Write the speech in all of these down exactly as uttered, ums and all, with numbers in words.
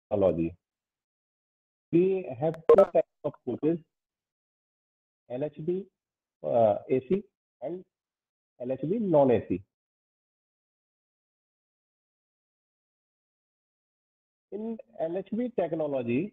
technology. We have two types of coaches, L H B uh, A C and L H B non-A C. In L H B technology,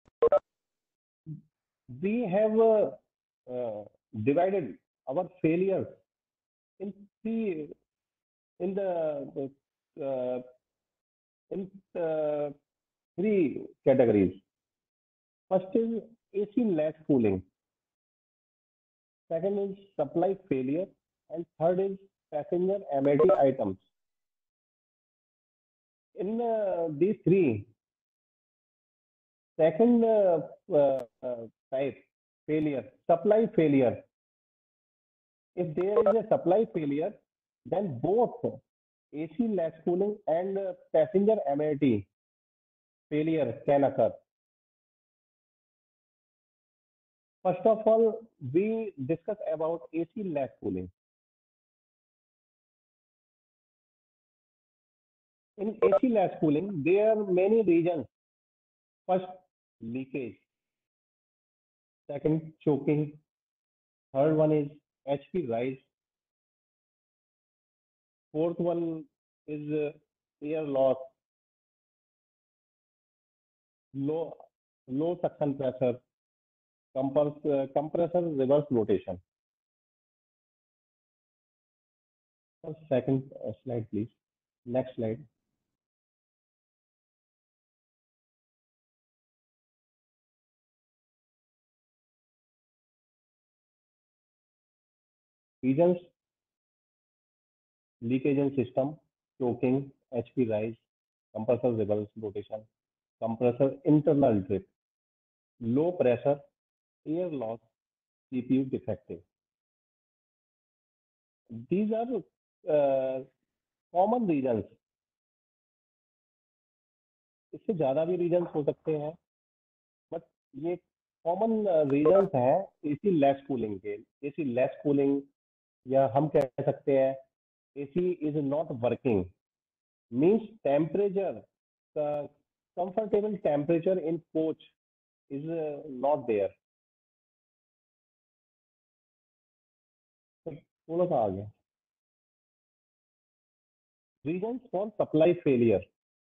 we have uh, uh, divided our failures in three in the uh, in uh, three categories. First is A C less cooling. Second is supply failure, and third is passenger amenity items. In uh, these three, second uh, uh, uh, type failure, supply failure. If there is a supply failure, then both A C less cooling and uh, passenger amenity failure can occur. First of all, we discuss about A C less cooling. In A C less cooling, there are many reasons. First, leakage. Second, choking. Third one is H P rise. Fourth one is uh, air loss, low low suction pressure, compress, uh, compressor reverse rotation. Second uh, slide, please. Next slide. Reasons: leakage in system, choking, H P rise, compressor reverse rotation, compressor internal drift, low pressure, air loss, C P U defective. These are uh, common reasons. इससे ज़्यादा भी reasons हो सकते हैं, but ये common reasons हैं AC less cooling के. AC less cooling, या हम कह सकते हैं AC is not working, means temperature, comfortable temperature in coach is not there. थोड़ा सा आ गया. Reasons for supply failure.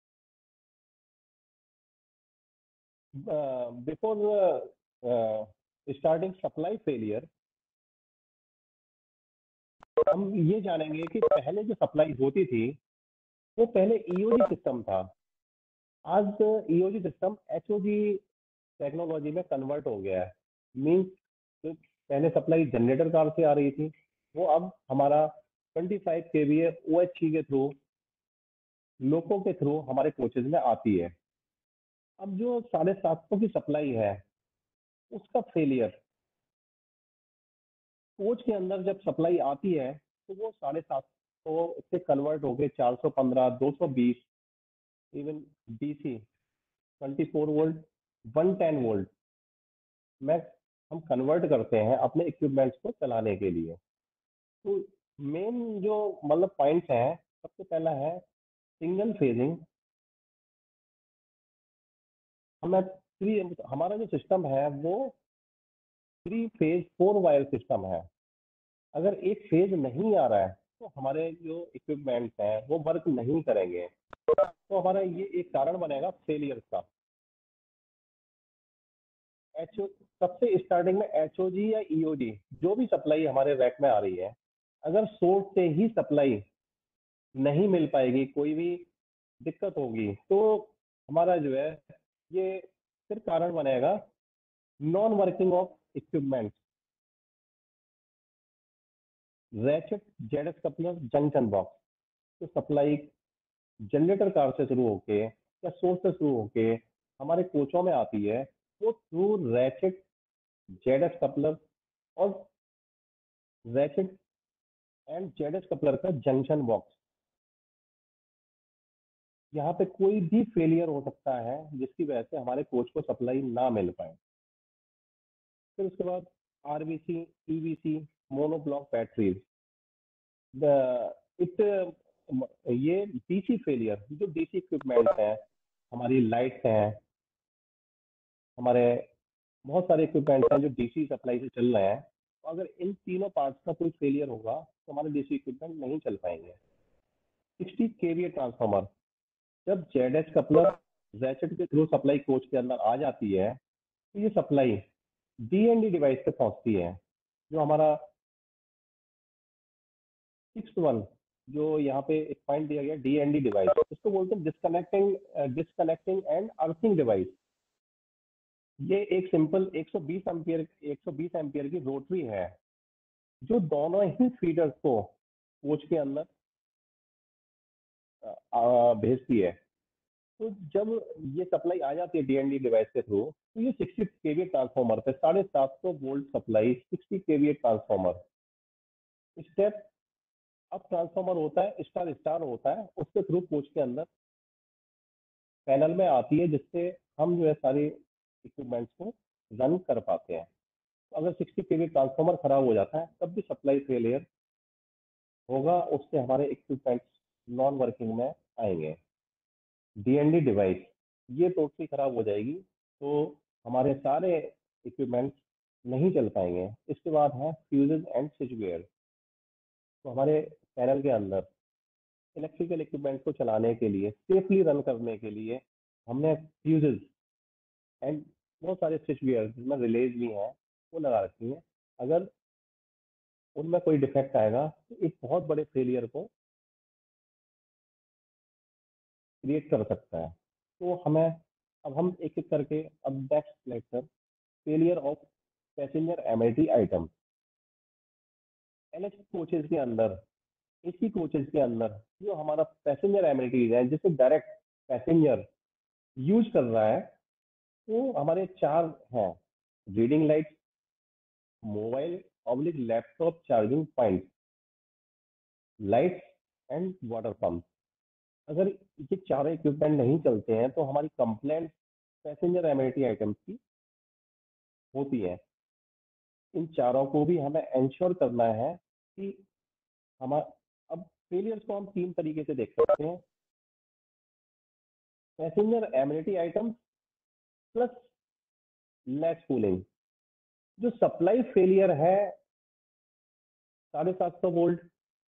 Before starting supply failure, हम ये जानेंगे कि पहले जो सप्लाई होती थी वो पहले ईओजी सिस्टम था. आज ईओजी सिस्टम एचओजी टेक्नोलॉजी में कन्वर्ट हो गया है. मीन्स जो पहले सप्लाई जनरेटर कार से आ रही थी, वो अब हमारा पच्चीस केवीए ओएचई के थ्रू, लोको के थ्रू हमारे कोचेज में आती है. अब जो साढ़े सात सौ की सप्लाई है, उसका फेलियर, कोच के अंदर जब सप्लाई आती है तो वो साढ़े सात सौ से कन्वर्ट हो गए चार सौ पंद्रह, दो सौ बीस, even DC twenty four volt, one ten volt में हम कन्वर्ट करते हैं अपने इक्विपमेंट्स को चलाने के लिए. तो मेन जो मतलब पॉइंट्स हैं, सबसे पहला है सिंगल फेजिंग. हमें थ्री, हमारा जो सिस्टम है वो three phase four wire system है. अगर एक फेज नहीं आ रहा है तो हमारे जो इक्विपमेंट्स हैं वो वर्क नहीं करेंगे, तो हमारा ये एक कारण बनेगा फेलियर का. एच सबसे स्टार्टिंग में एचओजी या ईओजी जो भी सप्लाई हमारे रैक में आ रही है, अगर सोर्स से ही सप्लाई नहीं मिल पाएगी, कोई भी दिक्कत होगी, तो हमारा जो है ये फिर कारण बनेगा non working of equipment. Ratchet, ZS coupler, junction box. तो सप्लाई जनरेटर कार से शुरू होके या सोर्स से शुरू होके हमारे कोचों में आती है, वो थ्रू रैचेट, जेडएस कपलर और रैचेट एंड जेडएस कपलर का जंक्शन बॉक्स. यहाँ पे कोई भी फेलियर हो सकता है जिसकी वजह से हमारे कोच को सप्लाई ना मिल पाए. फिर उसके बाद RBC, EVC, monoblock batteries. It ये डीसी फेलियर, जो डीसी इक्विपमेंट है, हमारी लाइट्स हैं, हमारे बहुत सारे इक्विपमेंट्स हैं जो डीसी सप्लाई से चल रहे हैं। तो अगर इन तीनों पार्ट्स का कोई फेलियर होगा तो हमारे डीसी इक्विपमेंट नहीं चल पाएंगे। सिक्सटी केवीए ट्रांसफार्मर, जब जेड एच कपलर रैचेट के थ्रू सप्लाई कोच के अंदर आ जाती है तो ये सप्लाई डीएनडी डिवाइस पे पहुंचती है। जो हमारा सिक्स वन, जो यहाँ पे एक पॉइंट दिया गया डीएनडी डिवाइस, इसको बोलते हैं disconnecting disconnecting and earthing device. ये एक सिंपल एक सौ बीस एम्पियर एक सौ बीस एम्पियर की रोटरी है जो दोनों ही फीडर्स को कोच के अंदर अ, आ, भेजती है। तो जब ये सप्लाई आ जाती है डीएनडी डिवाइस के थ्रू तो ये सिक्सटी केवीए ट्रांसफार्मर पे साढ़े सात सौ volt supply sixty KVA transformer step अब ट्रांसफार्मर होता है, स्टार स्टार होता है, उसके थ्रू कोच के अंदर पैनल में आती है, जिससे हम जो है सारे इक्विपमेंट्स को रन कर पाते हैं। तो अगर सिक्सटी केवी ट्रांसफार्मर खराब हो जाता है तब भी सप्लाई फेलियर होगा, उससे हमारे इक्विपमेंट्स नॉन वर्किंग में आएंगे। डीएनडी डिवाइस ये टोटली खराब हो जाएगी तो हमारे सारे इक्विपमेंट्स नहीं चल पाएंगे। इसके बाद है फ्यूजेस एंड स्विच गियर। तो हमारे पैनल के अंदर इलेक्ट्रिकल इक्विपमेंट को चलाने के लिए, सेफली रन करने के लिए, हमने फ्यूजेस एंड बहुत सारे स्विच गियर जिसमें रिलेज भी हैं वो लगा रखी हैं। अगर उनमें कोई डिफेक्ट आएगा तो एक बहुत बड़े फेलियर को क्रिएट कर सकता है। तो हमें अब हम एक एक करके अब next lecture failure of passenger amenity item. LH coaches के अंदर, एसी कोचेज के अंदर जो हमारा पैसेंजर एमिनिटीज है जिसे डायरेक्ट पैसेंजर यूज कर रहा है, वो हमारे चार हैं: reading light, mobile oblique laptop charging point, lights and water pump. अगर ये चारों इक्विपमेंट नहीं चलते हैं तो हमारी कंप्लेंट पैसेंजर एमिनिटी आइटम्स की होती है। इन चारों को भी हमें इंश्योर करना है कि हमारा, अब फेलियर्स को हम तीन तरीके से देख सकते हैं: passenger amenity items plus latch cooling. जो सप्लाई फेलियर है साढ़े सात सौ वोल्ट,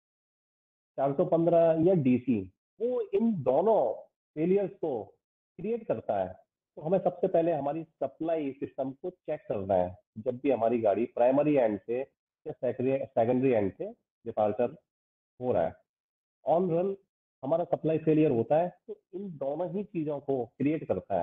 चार सौ पंद्रह या डीसी, वो इन दोनों फेलियर्स को क्रिएट करता है। तो हमें सबसे पहले हमारी सप्लाई सिस्टम को चेक करना है जब भी हमारी गाड़ी प्राइमरी एंड से या सेकेंडरी एंड से डिपार्चर हो रहा है। ऑन रन हमारा सप्लाई फेलियर होता है तो इन दोनों ही चीजों को क्रिएट करता है।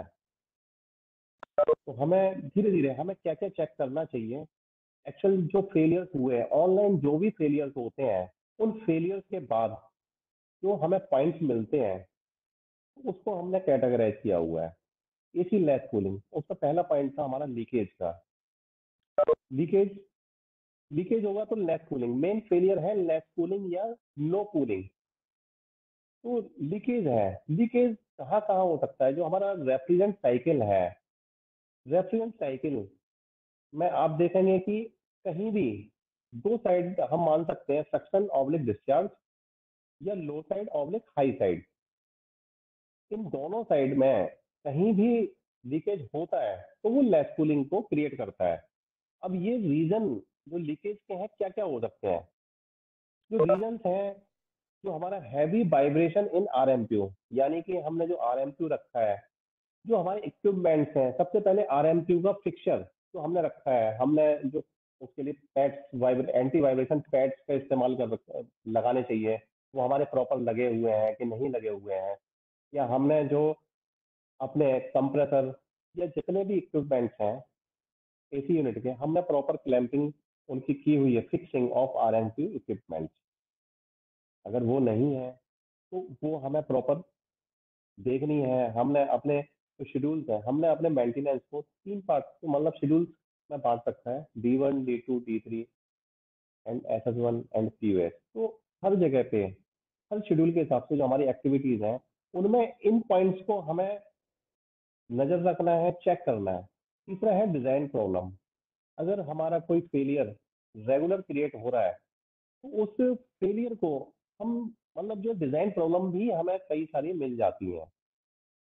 तो हमें धीरे धीरे हमें क्या क्या चेक करना चाहिए। एक्चुअल जो फेलियर्स हुए हैं, ऑनलाइन जो भी फेलियर्स होते हैं, उन फेलियर्स के बाद जो हमें पॉइंट्स मिलते हैं उसको हमने कैटेगराइज किया हुआ है। एसी लैस कूलिंग, उसका पहला पॉइंट था हमारा लीकेज का। लीकेज लीकेज होगा तो लैस कूलिंग मेन फेलियर है, लैस कूलिंग या नो कूलिंग। तो लीकेज है, लीकेज कहाँ कहाँ हो सकता है? जो हमारा रेफ्रिजरेंट साइकिल है, रेफ्रिजरेंट साइकिल में आप देखेंगे कि कहीं भी दो साइड हम मान सकते हैं, सक्शन ऑब्लिक डिस्चार्ज या low side oblique high side. इन दोनों साइड में कहीं भी लीकेज होता है तो वो लेस कूलिंग को क्रिएट करता है। अब ये रीजन जो लीकेज के हैं क्या क्या हो सकते हैं? जो रीजन हैं, जो हमारा हैवी वाइब्रेशन इन आरएमक्यू, यानी कि हमने जो आरएमक्यू रखा है, जो हमारे इक्विपमेंट्स हैं, सबसे पहले आरएमक्यू का फिक्सचर जो हमने रखा है, हमने जो उसके लिए पैड्स, वाइब्रे एंटी वाइब्रेशन पैड्स का इस्तेमाल कर रख- लगाने चाहिए, वो हमारे प्रॉपर लगे हुए हैं कि नहीं लगे हुए हैं। या हमने जो अपने कंप्रेसर या जितने भी इक्विपमेंट्स हैं एसी यूनिट के, हमने प्रॉपर क्लैंपिंग उनकी की हुई है, फिक्सिंग ऑफ आरएमक्यू इक्विपमेंट्स। अगर वो नहीं है तो वो हमें प्रॉपर देखनी है। हमने अपने जो शेड्यूल्स हैं, हमने अपने मेंटेनेंस को तीन पार्ट मतलब शेड्यूल्स में बांट सकता है: D one, D two, D three and S S one and P U S. तो हर जगह पे हर शेड्यूल के हिसाब से जो हमारी एक्टिविटीज हैं उनमें इन पॉइंट्स को हमें नजर रखना है, चेक करना है। तीसरा है डिजाइन प्रॉब्लम। अगर हमारा कोई फेलियर रेगुलर क्रिएट हो रहा है तो उस फेलियर को हम मतलब जो डिजाइन प्रॉब्लम भी हमें कई सारी मिल जाती हैं।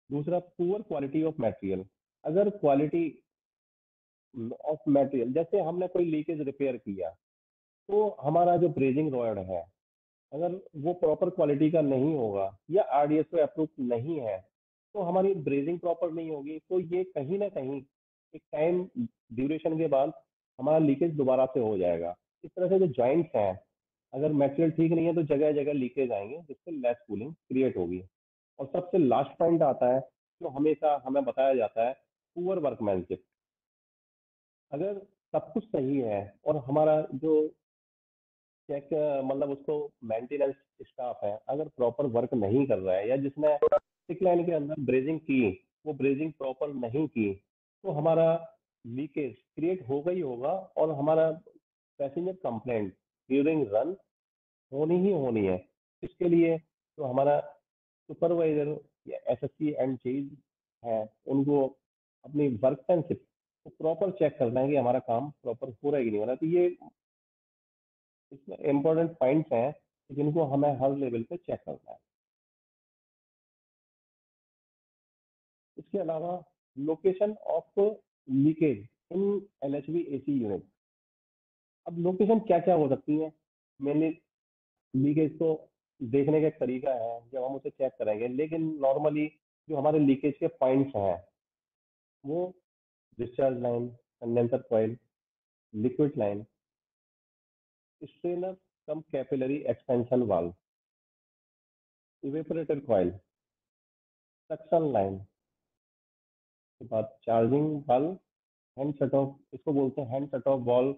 दूसरा, पुअर क्वालिटी ऑफ मटेरियल। अगर क्वालिटी ऑफ मटेरियल, जैसे हमने कोई लीकेज रिपेयर किया, तो हमारा जो ब्रेजिंग रॉड है, अगर वो प्रॉपर क्वालिटी का नहीं होगा या आरडीएसओ अप्रूव नहीं है, तो हमारी ब्रेजिंग प्रॉपर नहीं होगी, तो ये कहीं ना कहीं एक टाइम ड्यूरेशन के बाद हमारा लीकेज दोबारा से हो जाएगा। इस तरह से जो जॉइंट्स हैं, अगर मटेरियल ठीक नहीं है तो जगह जगह लीकेज आएंगे, जिससे लेस कूलिंग क्रिएट होगी। और सबसे लास्ट पॉइंट आता है, जो हमेशा हमें बताया जाता है, पुअर वर्कमैनशिप। अगर सब कुछ सही है और हमारा जो चेक, मतलब उसको मेंटेनेंस स्टाफ है, अगर प्रॉपर वर्क नहीं कर रहा है, या जिसने सिक लाइन के अंदर ब्रेजिंग की, वो ब्रेजिंग प्रॉपर नहीं की, तो हमारा लीकेज क्रिएट होगा ही होगा, और हमारा पैसेंजर कंप्लेंट ड्यूरिंग रन होनी ही होनी है। इसके लिए तो हमारा सुपरवाइजर या एसएससी एंड चीज है, उनको अपनी वर्कमैनशिप को प्रॉपर चेक करना है कि हमारा काम प्रॉपर हो रहा है कि नहीं हो रहा। तो ये इसमें इम्पोर्टेंट पॉइंट्स हैं जिनको हमें हर लेवल पे चेक करना है। इसके अलावा, location of leakage in LHB AC unit. अब लोकेशन क्या क्या हो सकती है? मेनली लीकेज तो देखने का एक तरीका है जब हम उसे चेक करेंगे, लेकिन नॉर्मली जो हमारे लीकेज के पॉइंट्स हैं, वो discharge line, condenser coil, liquid line, strainer cum capillary expansion valve, evaporator coil, suction line, के बाद charging valve, hand shut off, इसको बोलते हैं हैंड शट ऑफ वॉल्व।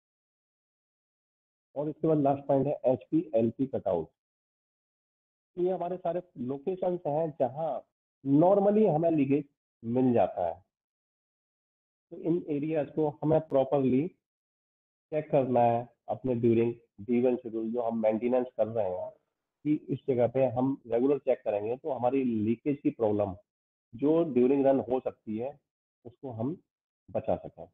और इसके बाद लास्ट पॉइंट है H P L P cutout. ये हमारे सारे लोकेशंस हैं जहां नॉर्मली हमें लीकेज मिल जाता है। तो इन एरियाज को हमें प्रॉपरली चेक करना है अपने ड्यूरिंग डी वन शेड्यूल, जो हम मेंटेनेंस कर रहे हैं, कि इस जगह पे हम रेगुलर चेक करेंगे तो हमारी लीकेज की प्रॉब्लम जो ड्यूरिंग रन हो सकती है, उसको हम बचा सकें।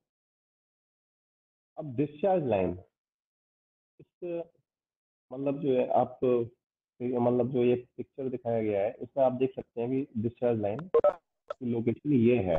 अब डिस्चार्ज लाइन, इस मतलब जो है आप, मतलब जो ये पिक्चर दिखाया गया है, इसमें आप देख सकते हैं कि डिस्चार्ज लाइन की लोकेशन ये है।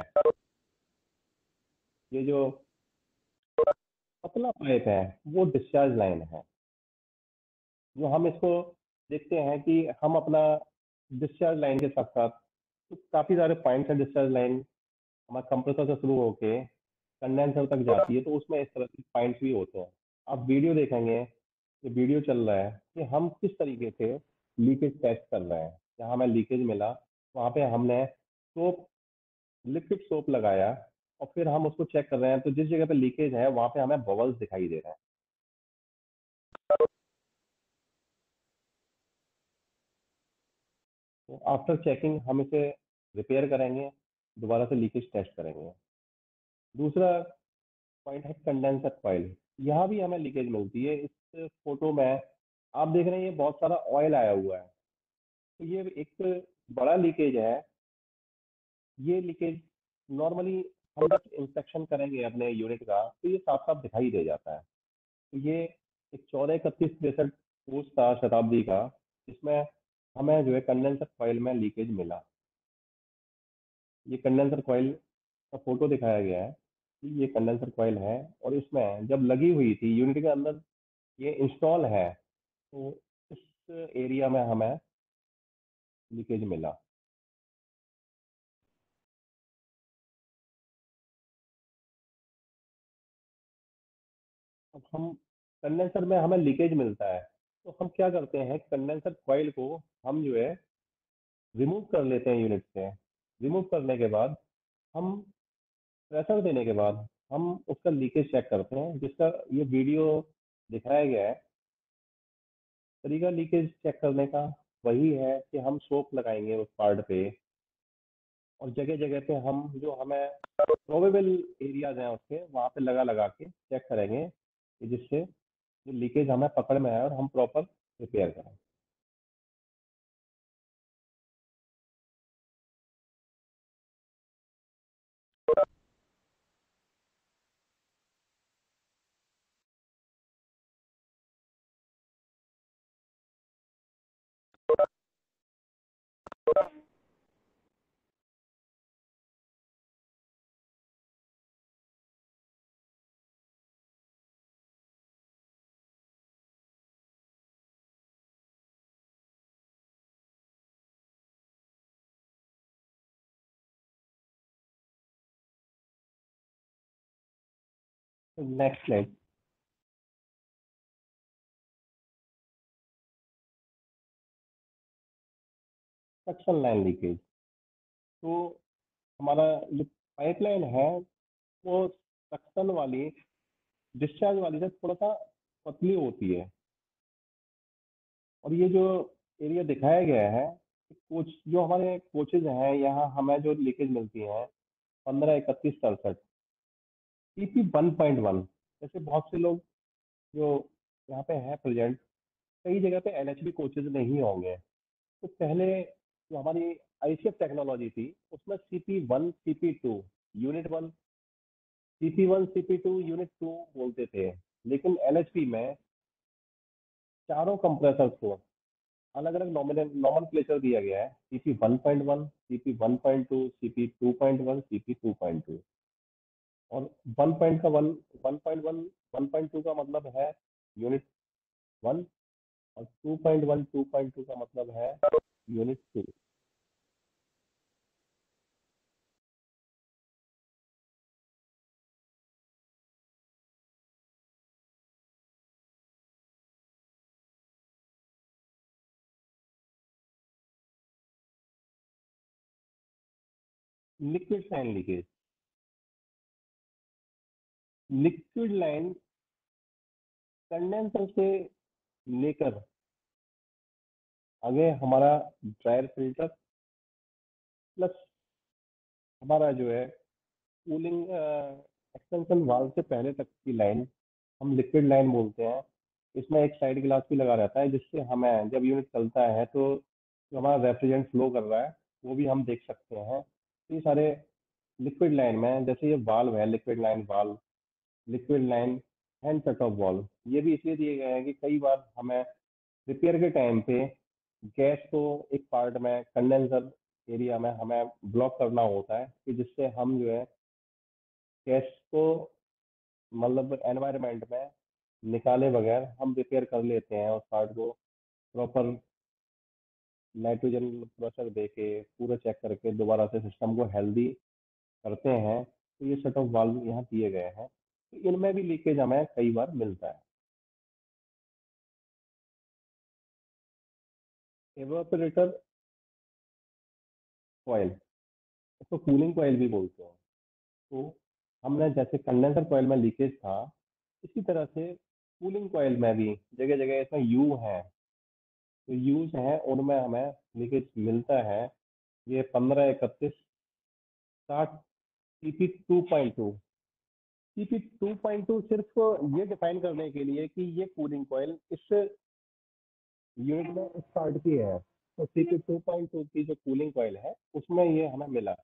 ये जो पतला पाइप है, वो डिस्चार्ज लाइन है। जो हम इसको देखते हैं कि हम अपना डिस्चार्ज लाइन के साथ साथ, तो काफी सारे पॉइंट्स हैं डिस्चार्ज लाइन, हमारा कंप्रेसर से शुरू होके कंडेंसर तक जाती है, तो उसमें इस तरह के पॉइंट्स भी होते हैं। आप वीडियो देखेंगे, ये वीडियो चल रहा है कि हम किस तरीके से लीकेज टेस्ट कर रहे हैं। जहाँ हमें लीकेज मिला, वहाँ पे हमने सोप, लिक्विड सोप लगाया, और फिर हम उसको चेक कर रहे हैं, तो जिस जगह पे लीकेज है वहाँ पे हमें बबल्स दिखाई दे रहे हैं। तो आफ्टर चेकिंग हम इसे रिपेयर करेंगे, दोबारा से लीकेज टेस्ट करेंगे। दूसरा पॉइंट है कंडेंसर कॉइल। यहाँ भी हमें लीकेज मिलती है। इस फोटो में आप देख रहे हैं, ये बहुत सारा ऑयल आया हुआ है, तो ये एक बड़ा लीकेज है। ये लीकेज नॉर्मली हम जब इंस्पेक्शन करेंगे अपने यूनिट का, तो ये साफ साफ दिखाई दे जाता है। तो ये एक चौदह इकतीस तिरसठ कोर्स था शताब्दी का, इसमें हमें जो है कंडेंसर कॉइल में लीकेज मिला। ये कंडेंसर कॉइल का फोटो दिखाया गया है कि ये कंडेंसर कॉइल है, और इसमें जब लगी हुई थी यूनिट के अंदर, ये इंस्टॉल है, तो इस एरिया में हमें लीकेज मिला। अब हम कंडेंसर में हमें लीकेज मिलता है, तो हम क्या करते हैं, कंडेंसर कॉइल को हम जो है रिमूव कर लेते हैं यूनिट से। रिमूव करने के बाद हम प्रेशर देने के बाद हम उसका लीकेज चेक करते हैं, जिसका ये वीडियो दिखाया गया है। तरीका लीकेज चेक करने का वही है कि हम सोप लगाएंगे उस पार्ट पे, और जगह जगह पे हम जो हमें प्रोबेबल एरियाज हैं उसके, वहाँ पे लगा लगा के चेक करेंगे, कि जिससे जो लीकेज हमें पकड़ में आए और हम प्रॉपर रिपेयर करें। Next slide. Suction line leakage. तो हमारा जो पाइपलाइन है वो सक्शन वाली, डिस्चार्ज वाली से थोड़ा सा पतली होती है। और ये जो एरिया दिखाया गया है, कोच जो हमारे कोचेज हैं यहाँ, हमें जो लीकेज मिलती है पंद्रह इकतीस सड़सठ, पीपी वन पॉइंट वन। जैसे बहुत से लोग जो यहाँ पे है प्रेजेंट, कई जगह पे एनएचबी कोचेज नहीं होंगे। तो पहले जो हमारी आईसीएफ टेक्नोलॉजी थी उसमें CP one, CP two, unit one, CP one, CP two, unit two बोलते थे। लेकिन एनएचपी में चारों कंप्रेसर्स को अलग अलग नॉमिनल नॉमनक्लेचर दिया गया है। CP one point one, CP one point two, CP two point one, CP two point two. और वन पॉइंट का one one point one one point two का मतलब है यूनिट वन, और two point one two point two का मतलब है unit two. Liquid line leakage. Liquid line condenser से लेकर आगे हमारा ड्रायर फिल्टर, प्लस हमारा जो है कूलिंग एक्सटेंशन वाल्व से पहले तक की लाइन हम लिक्विड लाइन बोलते हैं। इसमें एक साइड ग्लास भी लगा रहता है जिससे हमें जब यूनिट चलता है तो जो हमारा रेफ्रिजरेंट फ्लो कर रहा है वो भी हम देख सकते हैं। तो ये सारे लिक्विड लाइन में, जैसे ये वाल्व है, liquid line valve, liquid line hand cut off valve, ये भी इसलिए दिए गए हैं कि कई बार हमें रिपेयर के टाइम पे गैस को एक पार्ट में कंडेंसर एरिया में हमें ब्लॉक करना होता है, कि जिससे हम जो है गैस को मतलब एनवायरनमेंट में निकाले बगैर हम रिपेयर कर लेते हैं उस पार्ट को। प्रॉपर नाइट्रोजन प्रेशर दे के पूरा चेक करके दोबारा से सिस्टम को हेल्दी करते हैं। तो ये सेट ऑफ वाल्व यहाँ दिए गए हैं, तो इनमें भी लीकेज हमें कई बार मिलता है। एवापोरेटर कॉइल, इसको कूलिंग कॉइल भी बोलते हैं। तो हमने जैसे कंडेंसर कॉइल में लीकेज था, इसी तरह से कूलिंग कॉइल में भी जगह जगह इसमें यू है, तो यूज है उनमें हमें लीकेज मिलता है। ये पंद्रह इकतीस साठ, CP two point two. CP two point two सिर्फ ये डिफाइन करने के लिए कि ये कूलिंग कॉइल इस यूनिट में इस पार्ट की है। तो सीपी टू पॉइंट टू की जो कूलिंग कॉइल है उसमें ये हमें मिला।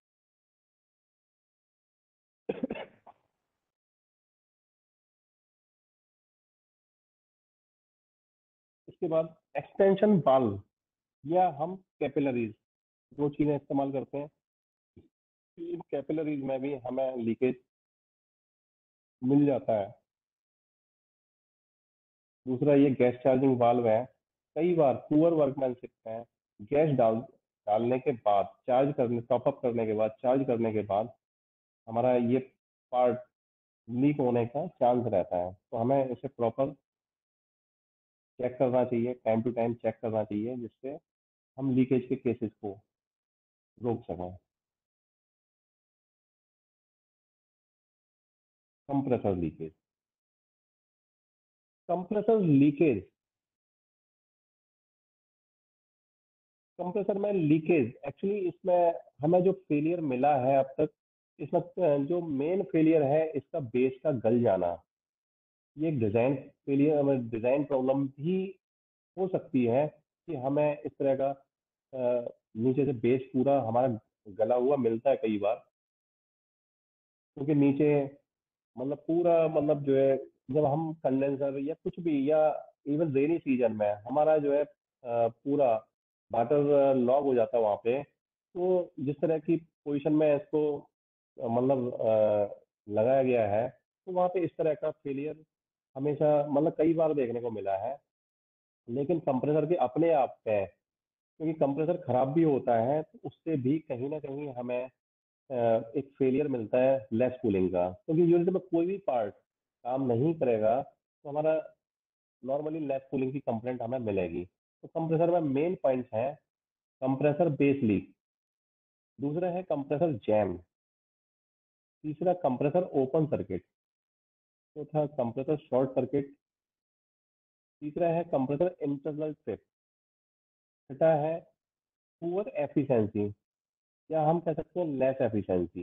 इसके बाद एक्सटेंशन वाल्व या हम कैपिलरीज, दो चीजें इस्तेमाल करते हैं। इन कैपिलरीज में भी हमें लीकेज मिल जाता है। दूसरा ये गैस चार्जिंग वाल्व है। कई बार पुअर वर्कमैनशिप में गैस डाल डालने के बाद, चार्ज करने टॉप अप करने के बाद, चार्ज करने के बाद हमारा ये पार्ट लीक होने का चांस रहता है। तो हमें इसे प्रॉपर चेक करना चाहिए, टाइम टू टाइम चेक करना चाहिए, जिससे हम लीकेज के केसेस को रोक सकें। Compressor leakage. Compressor leakage compressor में लीकेज एक्चुअली इसमें हमें जो फेलियर मिला है अब तक, इसमें अ, जो मेन फेलियर है इसका बेस का गल जाना। ये एक डिजाइन फेलियर, हमें डिजाइन प्रॉब्लम भी हो सकती है कि हमें इस तरह का अ, नीचे से बेस पूरा हमारा गला हुआ मिलता है कई बार, क्योंकि नीचे मतलब पूरा मतलब जो है, जब हम कंडेंसर या कुछ भी, या इवन रेनी सीजन में हमारा जो है अ, पूरा वाटर लॉग हो जाता है वहाँ पे। तो जिस तरह की पोजीशन में इसको अ, मतलब अ, लगाया गया है, तो वहाँ पे इस तरह का फेलियर हमेशा मतलब कई बार देखने को मिला है। लेकिन कंप्रेसर के अपने आप पे, क्योंकि कंप्रेसर खराब भी होता है तो उससे भी कहीं ना कहीं हमें अ, एक फेलियर मिलता है लेस कूलिंग का, क्योंकि यूनिट में कोई भी पार्ट काम नहीं करेगा तो हमारा नॉर्मली लैस कूलिंग की कंप्लेंट हमें मिलेगी। तो कंप्रेसर में मेन पॉइंट्स हैं: कंप्रेसर बेस लीक, दूसरा है कंप्रेसर जैम, तीसरा कंप्रेसर ओपन सर्किट, चौथा कंप्रेसर शॉर्ट सर्किट, तीसरा है कंप्रेसर इंटरनल ट्रिप, छठा है पुअर एफिशिएंसी या हम कह सकते हैं लेस एफिशिएंसी।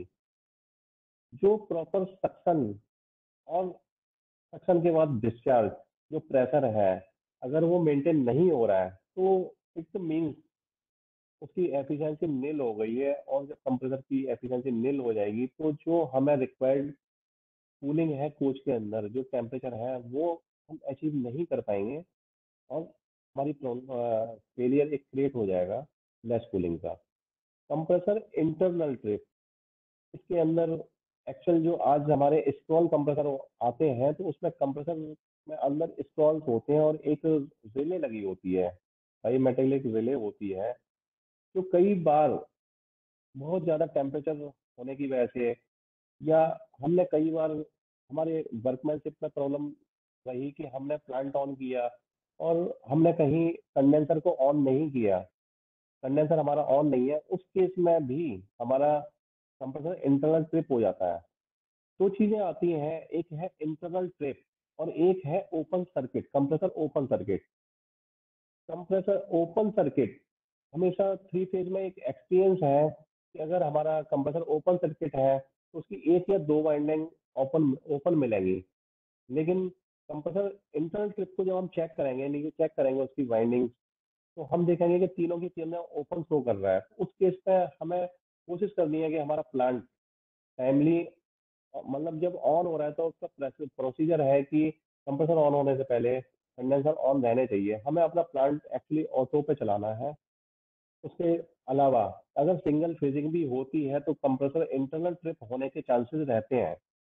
जो प्रॉपर सक्शन और सक्शन के बाद डिस्चार्ज जो प्रेशर है, अगर वो मेंटेन नहीं हो रहा है तो इट मीन्स उसकी एफिशिएंसी नील हो गई है। और जब कंप्रेसर की एफिशिएंसी नील हो जाएगी तो जो हमें रिक्वायर्ड कूलिंग है कोच के अंदर, जो टेम्परेचर है वो हम अचीव नहीं कर पाएंगे और हमारी फेलियर एक क्रिएट हो जाएगा लेस कूलिंग का। कंप्रेसर इंटरनल ट्रिप, इसके अंदर एक्चुअल जो आज हमारे स्क्रॉल कंप्रेसर आते हैं तो उसमें कंप्रेसर में अंदर स्क्रॉल्स होते हैं और एक रिले लगी होती है, हाई मेटेलिक रिले होती है, जो कई बार बहुत ज़्यादा टेम्परेचर होने की वजह से या हमने कई बार हमारे वर्कमैनशिप में प्रॉब्लम रही कि हमने प्लांट ऑन किया और हमने कहीं कंडेंसर को ऑन नहीं किया, कंडेंसर हमारा ऑन नहीं है, उस केस में भी हमारा कंप्रेसर इंटरनल ट्रिप हो जाता है। दो चीजें आती हैं, एक है इंटरनल ट्रिप और एक है open circuit, compressor open circuit. Compressor open circuit हमेशा थ्री फेज में एक एक्सपीरियंस है कि अगर हमारा कंप्रेसर ओपन सर्किट है तो उसकी एक या दो वाइंडिंग ओपन ओपन मिलेंगी। लेकिन कंप्रेसर इंटरनल ट्रिप को जब हम चेक करेंगे, नीचे चेक करेंगे उसकी वाइंडिंग, तो हम देखेंगे कि तीनों की तीनों ओपन शो कर रहा है। उस केस पे हमें कोशिश करनी है कि हमारा प्लांट टाइमली, मतलब जब ऑन हो रहा है तो उसका प्रोसीजर है कि कंप्रेसर ऑन होने से पहले कंडेंसर ऑन रहने चाहिए। हमें अपना प्लांट एक्चुअली ऑटो पे चलाना है। उसके अलावा अगर सिंगल फेजिंग भी होती है तो कंप्रेसर इंटरनल ट्रिप होने के चांसेस रहते हैं।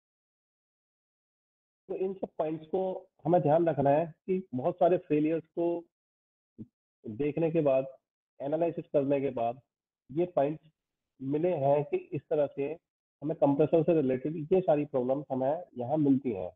तो इन सब पॉइंट्स को हमें ध्यान रखना है कि बहुत सारे फेलियर्स को देखने के बाद, एनालिसिस करने के बाद ये पॉइंट्स मिले हैं कि इस तरह से हमें कंप्रेसर से रिलेटेड ये सारी प्रॉब्लम्स हमें यहाँ मिलती हैं।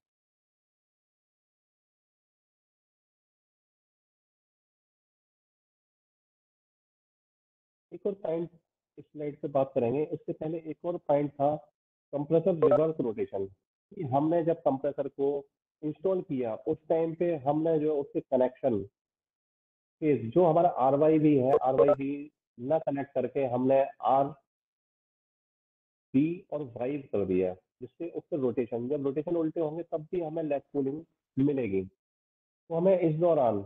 एक और पॉइंट इस स्लाइड पे बात करेंगे, इससे पहले एक और पॉइंट था कंप्रेसर रिवर्स रोटेशन। कि हमने जब कंप्रेसर को इंस्टॉल किया उस टाइम पे हमने जो उसके कनेक्शन के जो हमारा आर वाई बी है, आर वाई बी ना कनेक्ट करके हमने आर बी और वाई कर दिया, जिससे उससे रोटेशन, जब रोटेशन उल्टे होंगे तब भी हमें लेग कूलिंग मिलेगी। तो हमें इस दौरान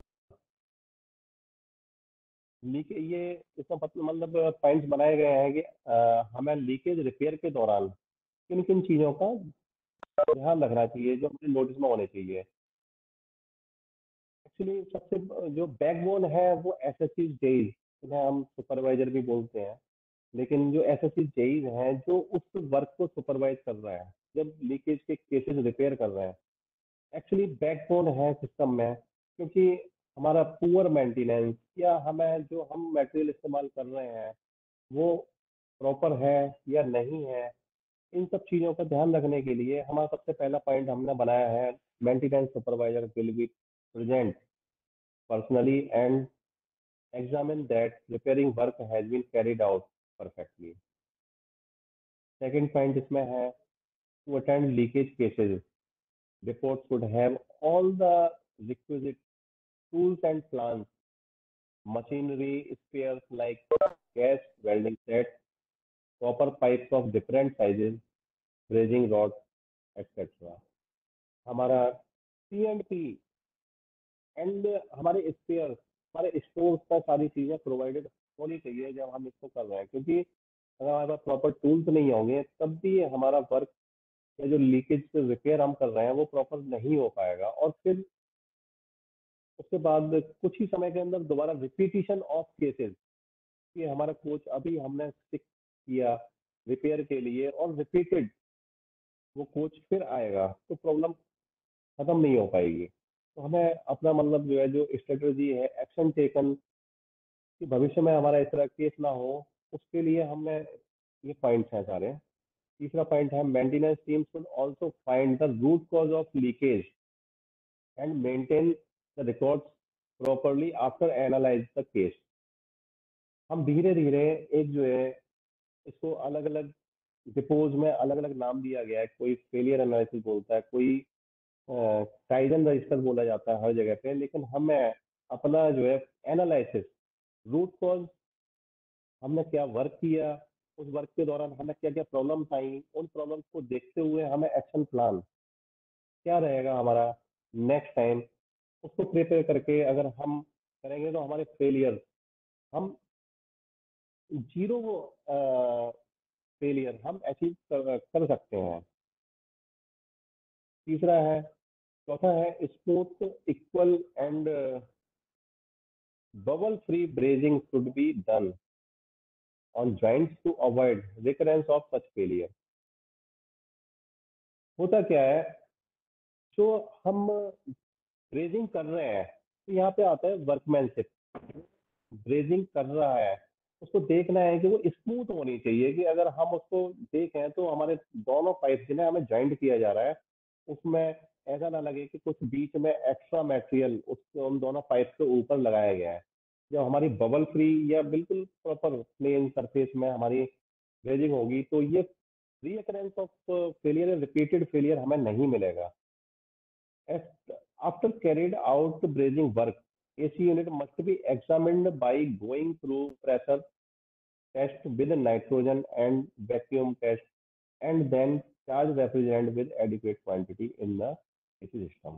लीकेज, ये इसका पत- मतलब पॉइंट्स बनाए गए हैं कि अ, हमें लीकेज रिपेयर के दौरान किन किन चीज़ों का ध्यान रखना चाहिए, जो हमें नोटिस में होने चाहिए। एक्चुअली सबसे ब- जो बैकबोन है वो एस एस सी जेईज, जिन्हें हम सुपरवाइजर भी बोलते हैं। लेकिन जो एस एस सी जेईज हैं जो उस वर्क को सुपरवाइज कर रहा है, जब लीकेज के केसेस रिपेयर कर रहे हैं, एक्चुअली बैकबोन है सिस्टम में। क्योंकि हमारा पुअर मेंटेनेंस या हमें जो हम मटेरियल इस्तेमाल कर रहे हैं वो प्रॉपर है या नहीं है, इन सब चीज़ों का ध्यान रखने के लिए हमारा सबसे पहला पॉइंट हमने बनाया है: maintenance supervisor will be present personally and examine that repairing work has been carried out perfectly. Second point इसमें है to attend leakage cases. Report should have all the requisite tools and plans, machinery, spares like gas, welding sets, copper pipes of different sizes, brazing rods, et cetera. हमारा C and P and हमारे spare, हमारे store पर सारी चीज़ें provided होनी चाहिए जब हम इसको कर रहे हैं। क्योंकि अगर हमारे पास प्रॉपर टूल्स नहीं होंगे तब भी हमारा वर्क या जो लीकेज रिपेयर हम कर रहे हैं वो प्रॉपर नहीं हो पाएगा। और फिर उसके बाद कुछ ही समय के अंदर दोबारा रिपीटिशन ऑफ केसेस, कि हमारा कोच अभी हमने फिक्स किया रिपेयर के लिए और रिपीटेड वो कोच फिर आएगा तो प्रॉब्लम खत्म नहीं हो पाएगी। तो हमें अपना मतलब जो है, जो स्ट्रेटजी है, एक्शन टेकन, कि भविष्य में हमारा इस तरह केस ना हो, उसके लिए हमने ये पॉइंट्स हैं सारे। तीसरा पॉइंट है maintenance team should also find the root cause of leakage and maintain the records properly after analyse the case. हम धीरे धीरे एक जो है इसको अलग अलग डिपोज में अलग अलग नाम दिया गया है, कोई फेलियर एनालिसिस बोलता है, कोई काइजन रजिस्टर बोला जाता है हर जगह पे, लेकिन हमें अपना जो है एनालिसिस, रूट कॉज, हमने क्या वर्क किया, उस वर्क के दौरान हमें क्या क्या प्रॉब्लम्स आई, उन प्रॉब्लम्स को देखते हुए हमें एक्शन प्लान क्या रहेगा हमारा नेक्स्ट टाइम, उसको प्रिपेयर करके अगर हम करेंगे तो हमारे फेलियर, हम जीरो फेलियर हम अचीव कर, कर सकते हैं। तीसरा है चौथा है smooth equal and bubble free brazing should be done on joints to avoid recurrence of such failure. होता क्या है, जो हम ब्रेजिंग कर रहे हैं तो यहाँ पे आता है वर्कमैनशिप। ब्रेजिंग कर रहा है, उसको देखना है कि वो स्मूथ होनी चाहिए, कि अगर हम उसको देखें तो हमारे दोनों पाइप जिन्हें हमें ज्वाइंट किया जा रहा है उसमें ऐसा ना लगे कि कुछ बीच में एक्स्ट्रा मटेरियल उसके उन दोनों पाइप के ऊपर लगाया गया है। जब हमारी बबल फ्री या बिल्कुल प्रॉपर प्लेन सरफेस में हमारी ब्रेजिंग होगी तो ये reoccurrence of failure, repeated failure हमें नहीं मिलेगा। As- After carried out the brazing work, A C unit must be examined by going through pressure test with nitrogen and vacuum test, and then charge refrigerant with adequate quantity in the A C system.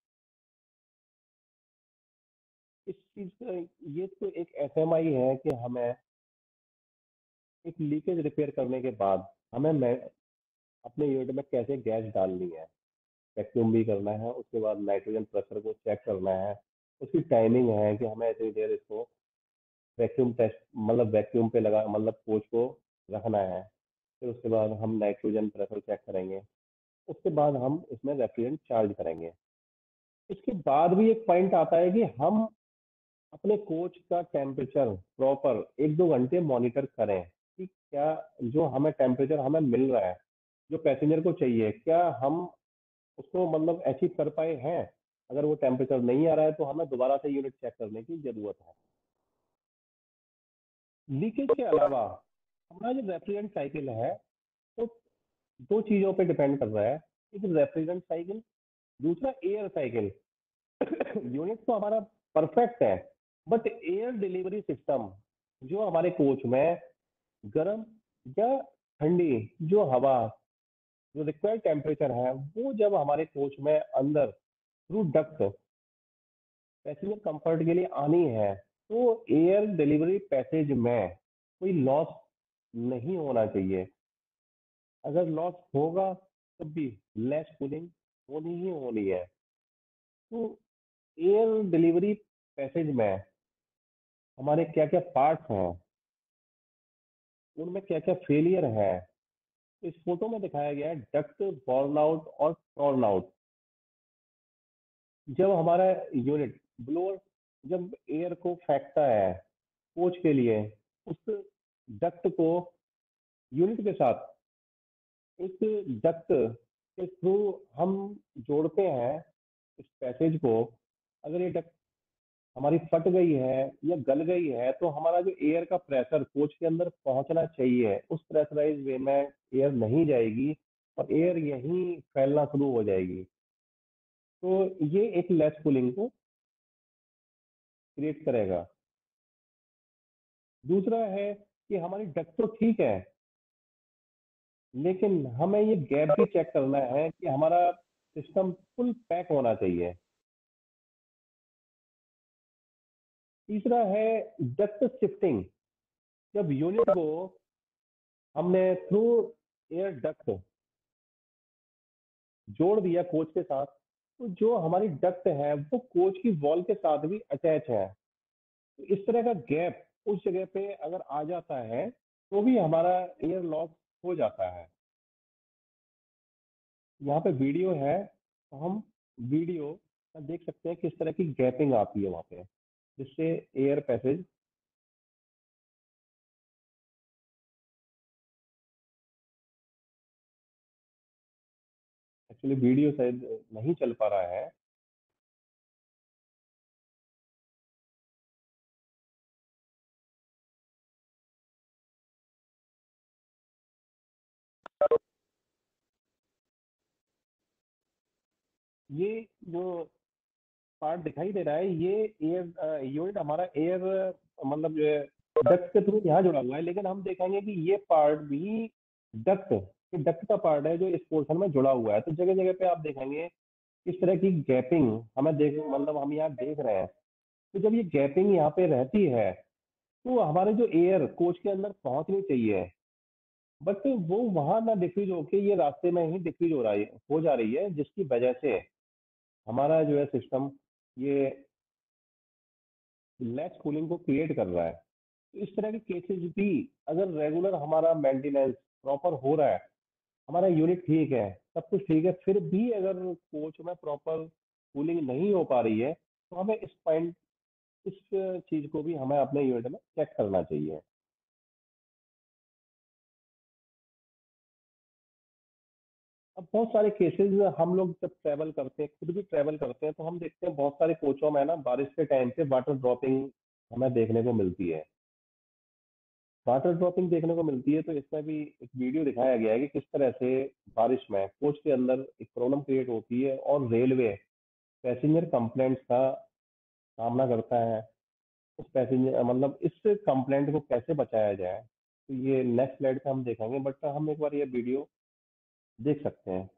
इस चीज का ये तो एक S M आई है कि हमें एक लीकेज रिपेयर करने के बाद हमें मैं अपने यूनिट में कैसे गैस डालनी है, वैक्यूम भी करना है, उसके बाद नाइट्रोजन प्रेशर को चेक करना है, उसकी टाइमिंग है कि हमें इतनी देर इसको वैक्यूम टेस्ट मतलब वैक्यूम पे लगा मतलब कोच को रखना है। फिर उसके बाद हम नाइट्रोजन प्रेशर चेक करेंगे, उसके बाद हम इसमें रेफ्रिजरेंट चार्ज करेंगे। इसके बाद भी एक पॉइंट आता है कि हम अपने कोच का टेम्परेचर प्रॉपर एक दो घंटे मॉनिटर करें कि क्या जो हमें टेम्परेचर हमें मिल रहा है, जो पैसेंजर को चाहिए, क्या हम उसको मतलब अचीव कर पाए हैं। अगर वो टेम्परेचर नहीं आ रहा है तो हमें दोबारा से यूनिट चेक करने की जरूरत है। लीकेज के अलावा हमारा जो रेफ्रिजरेंट साइकिल है तो दो चीजों पे डिपेंड कर रहा है। एक रेफ्रिजरेंट साइकिल, दूसरा एयर साइकिल। यूनिट तो हमारा परफेक्ट है, बट एयर डिलीवरी सिस्टम जो हमारे कोच में गर्म या ठंडी जो हवा, जो रिक्वायर्ड टेम्परेचर है वो जब हमारे कोच में अंदर थ्रू डक्ट पैसेंजर कंफर्ट के लिए आनी है तो एयर डिलीवरी पैसेज में कोई लॉस नहीं होना चाहिए। अगर लॉस होगा तब भी लेस कूलिंग होनी ही होनी है। तो एयर डिलीवरी पैसेज में हमारे क्या क्या पार्ट्स हैं, उनमें क्या क्या फेलियर है, इस फोटो में दिखाया गया है। डक्ट बॉर्न आउट और टॉर्न आउट। जब हमारा यूनिट ब्लोअर जब एयर को फेंकता है कोच के लिए, उस डक्ट को यूनिट के साथ एक डक्ट के थ्रू हम जोड़ते हैं इस पैसेज को। अगर ये डक्ट हमारी फट गई है या गल गई है तो हमारा जो एयर का प्रेशर कोच के अंदर पहुंचना चाहिए उस प्रेशराइज वे में एयर नहीं जाएगी और एयर यहीं फैलना शुरू हो जाएगी। तो ये एक लेस कूलिंग को क्रिएट करेगा। दूसरा है कि हमारी डक्ट तो ठीक है, लेकिन हमें ये गैप भी चेक करना है कि हमारा सिस्टम फुल पैक होना चाहिए। तीसरा है डक्ट शिफ्टिंग। जब यूनिट को हमने थ्रू एयर डक्ट जोड़ दिया कोच के साथ, तो जो हमारी डक्ट है वो कोच की वॉल के साथ भी अटैच है। तो इस तरह का गैप उस जगह पे अगर आ जाता है तो भी हमारा एयर लॉस हो जाता है। यहाँ पे वीडियो है तो हम वीडियो में देख सकते हैं किस तरह की गैपिंग आती है वहाँ पे, जिससे एयर पैसेज एक्चुअली वीडियो शायद नहीं चल पा रहा है। ये जो पार्ट दिखाई दे रहा है, ये एयर यूनिट हमारा एयर मतलब जो है डक्ट के थ्रू यहाँ जुड़ा हुआ है, लेकिन हम देखेंगे कि ये पार्ट भी डक्ट ये डक्ट का पार्ट है जो इस पोर्शन में जुड़ा हुआ है। तो जगह जगह पे आप देखेंगे इस तरह की गैपिंग हमें देख मतलब हम यहाँ देख रहे हैं। तो जब ये गैपिंग यहाँ पे रहती है तो हमारे जो एयर कोच के अंदर पहुंचनी चाहिए, बट वो वहां ना डिफ्यूज होके ये रास्ते में ही डिफ्यूज हो रहा है हो जा रही है, जिसकी वजह से हमारा जो है सिस्टम ये लैच कूलिंग को क्रिएट कर रहा है। तो इस तरह के केसेस भी, अगर रेगुलर हमारा मेंटेनेंस प्रॉपर हो रहा है, हमारा यूनिट ठीक है, सब कुछ ठीक है, फिर भी अगर कोच में प्रॉपर कूलिंग नहीं हो पा रही है, तो हमें इस पॉइंट इस चीज को भी हमें अपने यूनिट में चेक करना चाहिए। अब बहुत सारे केसेस हम लोग जब ट्रैवल करते हैं, खुद भी ट्रैवल करते हैं, तो हम देखते हैं बहुत सारे कोचों में ना बारिश के टाइम पे वाटर ड्रॉपिंग हमें देखने को मिलती है। वाटर ड्रॉपिंग देखने को मिलती है, तो इसमें भी एक वीडियो दिखाया गया है कि किस तरह से बारिश में कोच के अंदर एक प्रॉब्लम क्रिएट होती है और रेलवे पैसेंजर कंप्लेंट्स का सामना करता है। उस पैसेंजर मतलब इस कंप्लेंट को कैसे बचाया जाए, तो ये नेक्स्ट स्लाइड पे हम देखेंगे, बट हम एक बार ये वीडियो देख सकते हैं।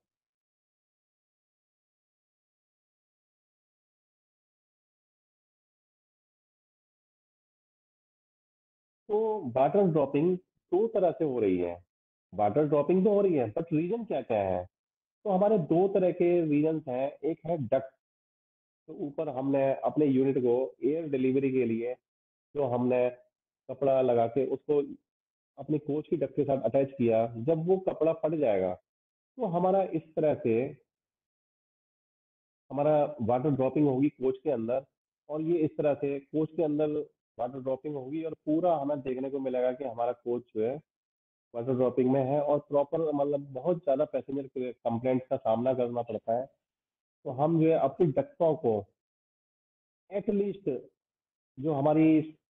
तो वाटर ड्रॉपिंग दो तरह से हो रही है। वाटर ड्रॉपिंग तो हो रही है, बट रीजन क्या क्या है? तो हमारे दो तरह के रीजंस हैं। एक है डक्ट। तो ऊपर हमने अपने यूनिट को एयर डिलीवरी के लिए जो हमने कपड़ा लगा के उसको अपनी कोच की डक्ट के साथ अटैच किया, जब वो कपड़ा फट जाएगा तो हमारा इस तरह से हमारा वाटर ड्रॉपिंग होगी कोच के अंदर। और ये इस तरह से कोच के अंदर वाटर ड्रॉपिंग होगी और पूरा हमें देखने को मिलेगा कि हमारा कोच जो है वाटर ड्रॉपिंग में है, और प्रॉपर मतलब बहुत ज़्यादा पैसेंजर कंप्लेंट्स का सामना करना पड़ता है। तो हम जो है अपनी डक्टों को एटलीस्ट जो हमारी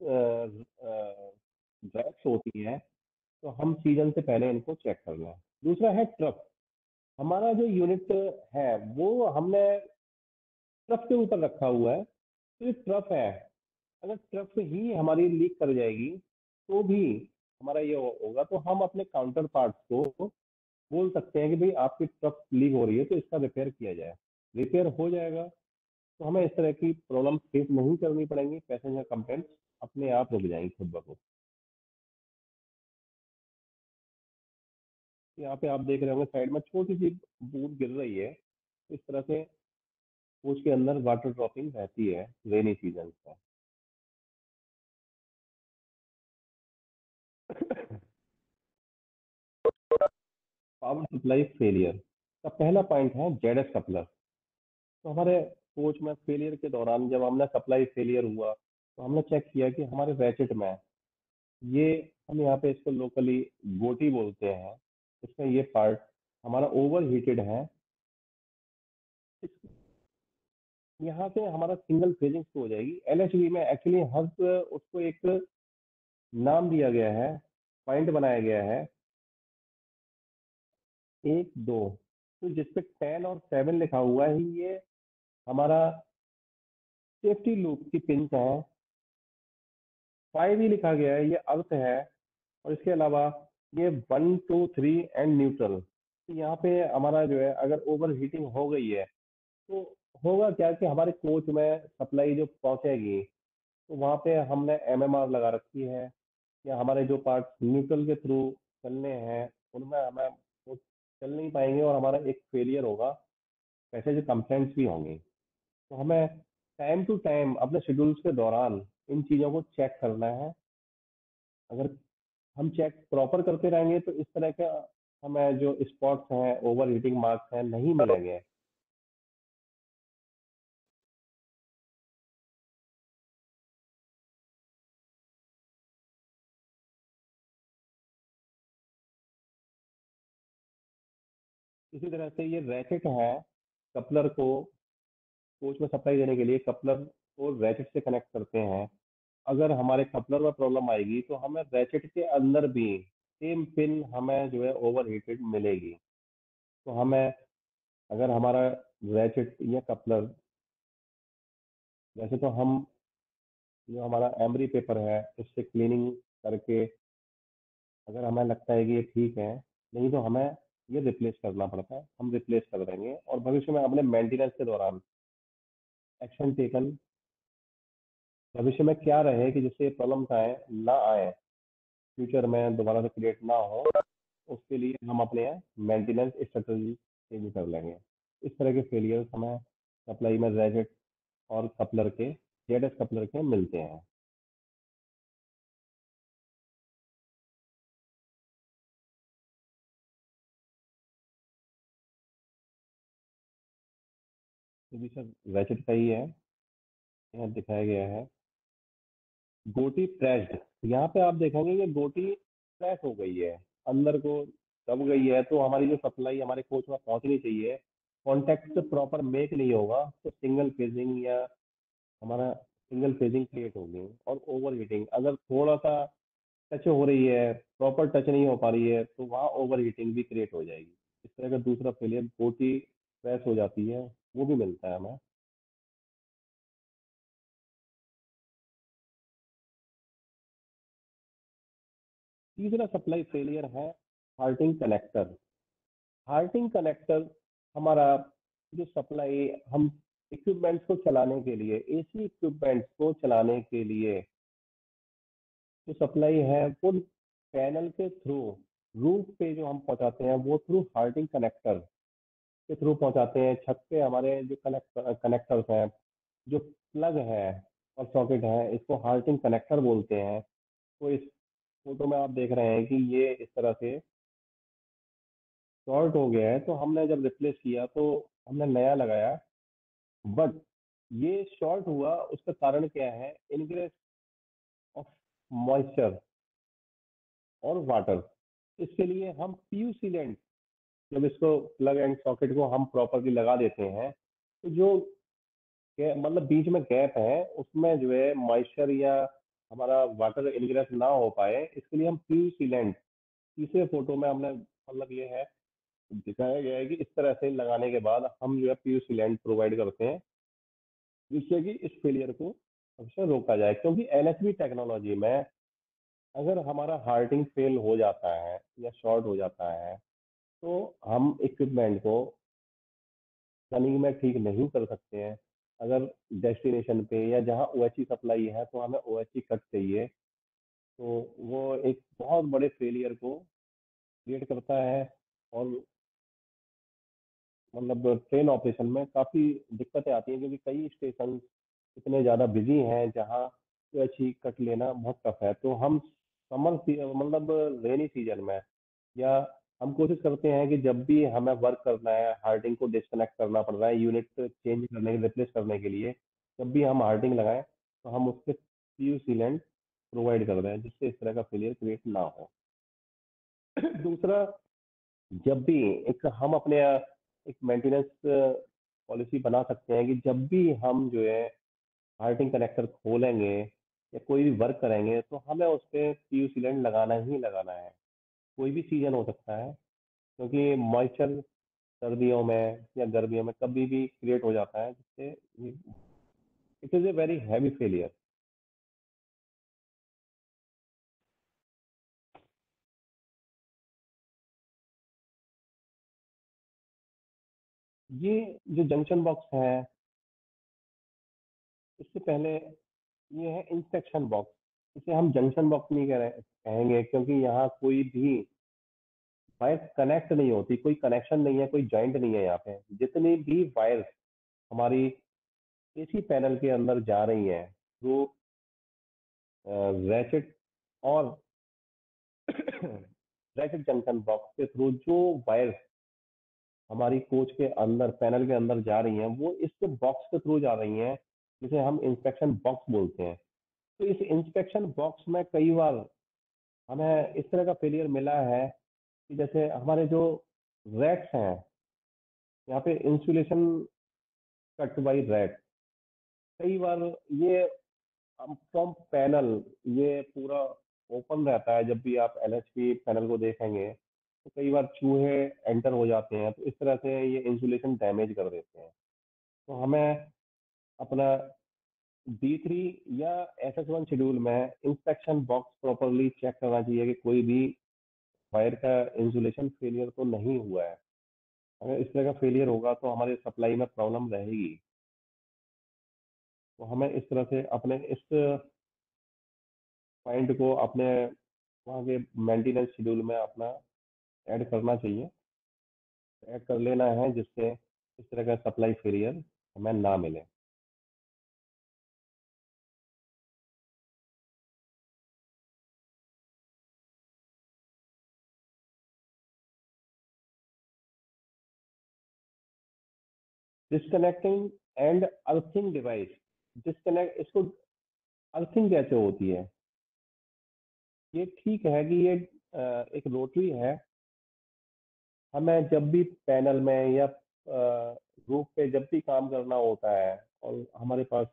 ड्रग्स होती हैं, तो हम सीजन से पहले इनको चेक कर लें। दूसरा है ट्रक। हमारा जो यूनिट है वो हमने ट्रक के ऊपर रखा हुआ है। तो ये ट्रक है, अगर ट्रक ही हमारी लीक कर जाएगी तो भी हमारा ये हो- होगा, तो हम अपने काउंटर पार्ट्स को बोल सकते हैं कि भाई आपकी ट्रक लीक हो रही है तो इसका रिपेयर किया जाए। रिपेयर हो जाएगा तो हमें इस तरह की प्रॉब्लम फेस नहीं करनी पड़ेंगी, पैसेंजर कंप्लेंट्स अपने आप रुक जाएंगी खुद ब खुद। यहाँ पे आप देख रहे होंगे साइड में छोटी सी बूंद गिर रही है। इस तरह से कोच के अंदर वाटर ड्रॉपिंग रहती है रेनी सीजन में। पावर सप्लाई फेलियर का पहला पॉइंट है जेड एस कपलर। तो हमारे कोच में फेलियर के दौरान जब हमने सप्लाई फेलियर हुआ तो हमने चेक किया कि हमारे रैचेट में ये, हम यहाँ पे इसको लोकली गोटी बोलते हैं, इसमें ये पार्ट हमारा ओवर हीटेड है। इस- यहाँ से हमारा सिंगल फेजिंग हो जाएगी। एल एच वी में एक्चुअली हर उसको एक नाम दिया गया है, पॉइंट बनाया गया है, एक दो। तो जिसपे टेन और सेवन लिखा हुआ है, ये हमारा सेफ्टी लूप की पिन है। फाइव ही लिखा गया है, ये अर्थ है। और इसके अलावा ये one two three and neutral. तो यहाँ पे हमारा जो है अगर ओवर हीटिंग हो गई है तो होगा क्या कि हमारे कोच में सप्लाई जो पहुंचेगी, तो वहाँ पे हमने एम एम आर लगा रखी है, या हमारे जो पार्ट न्यूट्रल के थ्रू चलने हैं उनमें हमें वो चल नहीं पाएंगे और हमारा एक फेलियर होगा। ऐसे जो कंप्लेंट्स भी होंगी, तो हमें टाइम टू टाइम अपने शेड्यूल्स के दौरान इन चीज़ों को चेक करना है। अगर हम चेक प्रॉपर करते रहेंगे तो इस तरह का हमें जो स्पॉट्स हैं, ओवर हीटिंग मार्क्स हैं, नहीं मिलेंगे। इसी तरह से ये रैचेट है, कपलर को कोच में सप्लाई देने के लिए कपलर को रैचेट से कनेक्ट करते हैं। अगर हमारे कपलर में प्रॉब्लम आएगी तो हमें रैचेट के अंदर भी सेम पिन हमें जो है ओवर हीटेड मिलेगी। तो हमें, अगर हमारा रैचेट या कपलर, वैसे तो हम जो हमारा एमरी पेपर है उससे क्लीनिंग करके अगर हमें लगता है कि ये ठीक है, नहीं तो हमें ये रिप्लेस करना पड़ता है, हम रिप्लेस कर देंगे। और भविष्य में अपने मेंटेनेंस के दौरान एक्शन टेकन, भविष्य में क्या रहे कि जिससे प्रॉब्लम्स आए ना आए, फ्यूचर में दोबारा से क्रिएट ना हो, उसके लिए हम अपने मेंटेनेंस स्ट्रेटजी चेंज कर लेंगे। इस तरह के फेलियर्स हमें सप्लाई में रैकेट और कपलर के, जेड एस कपलर के मिलते हैं। तो जी सर, रैकेट का ही है, यहाँ दिखाया गया है। गोटी प्रेस्ड, यहाँ पे आप देखेंगे कि गोटी प्रेस हो गई है, अंदर को दब गई है, तो हमारी जो सप्लाई हमारे कोच में पहुंचनी चाहिए, कॉन्टेक्ट प्रॉपर मेक नहीं होगा तो सिंगल फेजिंग या हमारा सिंगल फेजिंग क्रिएट होगी। और ओवर हीटिंग, अगर थोड़ा सा टच हो रही है, प्रॉपर टच नहीं हो पा रही है, तो वहाँ ओवर हीटिंग भी क्रिएट हो जाएगी। इस तरह का दूसरा फेलियर गोटी प्रेस हो जाती है, वो भी मिलता है हमें। तीसरा सप्लाई फेलियर है हार्टिंग कनेक्टर। हार्टिंग कनेक्टर हमारा जो सप्लाई, हम इक्विपमेंट्स को चलाने के लिए, एसी इक्विपमेंट्स को चलाने के लिए जो सप्लाई है वो पैनल के थ्रू रूफ पे जो हम पहुंचाते हैं, वो थ्रू हार्टिंग कनेक्टर के थ्रू पहुंचाते हैं। छत पे हमारे जो कनेक्ट कनेक्टर्स हैं, जो प्लग है और सॉकेट है, इसको हार्टिंग कनेक्टर बोलते हैं। तो इस फोटो में आप देख रहे हैं कि ये इस तरह से शॉर्ट हो गया है, तो हमने जब रिप्लेस किया तो हमने नया लगाया। बट ये शॉर्ट हुआ, उसका कारण क्या है? इनग्रेस ऑफ मॉइस्चर और वाटर। इसके लिए हम पीयू सीलेंट, जब इसको प्लग एंड सॉकेट को हम प्रॉपरली लगा देते हैं, तो जो गे- मतलब बीच में गैप है उसमें जो है मॉइस्चर या हमारा वाटर इनग्रेस ना हो पाए, इसके लिए हम पीयू सीलेंट, तीसरे फोटो में हमने मतलब ये है दिखाया गया है कि इस तरह से लगाने के बाद हम जो है पीयू सीलेंट प्रोवाइड करते हैं, जिससे कि इस फेलियर को हमेशा रोका जाए। क्योंकि एन एच बी टेक्नोलॉजी में अगर हमारा हार्टिंग फेल हो जाता है या शॉर्ट हो जाता है, तो हम इक्विपमेंट को रनिंग में ठीक नहीं कर सकते हैं। अगर डेस्टिनेशन पे या जहाँ ओ एच ई सप्लाई है तो हमें ओ एच ई कट चाहिए, तो वो एक बहुत बड़े फेलियर को क्रिएट करता है। और मतलब ट्रेन ऑपरेशन में काफ़ी दिक्कतें आती हैं, क्योंकि कई स्टेशन इतने ज़्यादा बिजी हैं जहाँ ओ एच ई कट लेना बहुत टफ है। तो हम समर मतलब रेनी सीजन में, या हम कोशिश करते हैं कि जब भी हमें वर्क करना है, हार्डिंग को डिस्कनेक्ट करना पड़ रहा है यूनिट चेंज करने के, रिप्लेस करने के लिए, जब भी हम हार्डिंग लगाएं तो हम उसके पीयू सीलेंट प्रोवाइड कर दें, जिससे इस तरह का फेलियर क्रिएट ना हो। दूसरा, जब भी एक हम अपने एक मेंटेनेंस पॉलिसी बना सकते हैं कि जब भी हम जो है हार्टिंग कनेक्टर खोलेंगे या कोई भी वर्क करेंगे, तो हमें उस पर पीयू सीलेंट लगाना ही लगाना है। कोई भी सीजन हो सकता है, क्योंकि मॉइस्चर सर्दियों में या गर्मियों में कभी भी क्रिएट हो जाता है, जिससे it is a very heavy failure. ये जो जंक्शन बॉक्स है, इससे पहले ये है इंस्पेक्शन बॉक्स। इसे हम जंक्शन बॉक्स नहीं कह रहे कहेंगे, क्योंकि यहाँ कोई भी वायर कनेक्ट नहीं होती, कोई कनेक्शन नहीं है, कोई जॉइंट नहीं है। यहाँ पे जितनी भी वायर हमारी एसी पैनल के अंदर जा रही हैं, जो रैचेट और रैचेट जंक्शन बॉक्स के थ्रू जो वायर हमारी कोच के अंदर, पैनल के अंदर जा रही हैं, वो इस बॉक्स के थ्रू जा रही हैं, जिसे हम इंस्पेक्शन बॉक्स बोलते हैं। तो इस इंस्पेक्शन बॉक्स में कई बार हमें इस तरह का फेलियर मिला है कि जैसे हमारे जो रैक्स हैं, यहाँ पे इंसुलेशन कट बाई रैट। कई बार ये फ्रॉम पैनल, ये पूरा ओपन रहता है। जब भी आप एलएचपी पैनल को देखेंगे तो कई बार चूहे एंटर हो जाते हैं, तो इस तरह से ये इंसुलेशन डैमेज कर देते हैं। तो हमें अपना डी थ्री या एस एस वन शेड्यूल में इंस्पेक्शन बॉक्स प्रॉपरली चेक करना चाहिए कि कोई भी वायर का इंसुलेशन फेलियर तो नहीं हुआ है। अगर इस तरह का फेलियर होगा तो हमारे सप्लाई में प्रॉब्लम रहेगी। तो हमें इस तरह से अपने इस पॉइंट को अपने वहाँ के मेंटेनेंस शेड्यूल में अपना ऐड करना चाहिए, ऐड कर लेना है, जिससे इस तरह का सप्लाई फेलियर हमें ना मिले। Disconnecting and earthing device. Disconnect इसको अर्थिंग कैसे होती है? ये ठीक है कि ये अ, एक रोटरी है। हमें जब भी पैनल में या रूफ पे जब भी काम करना होता है और हमारे पास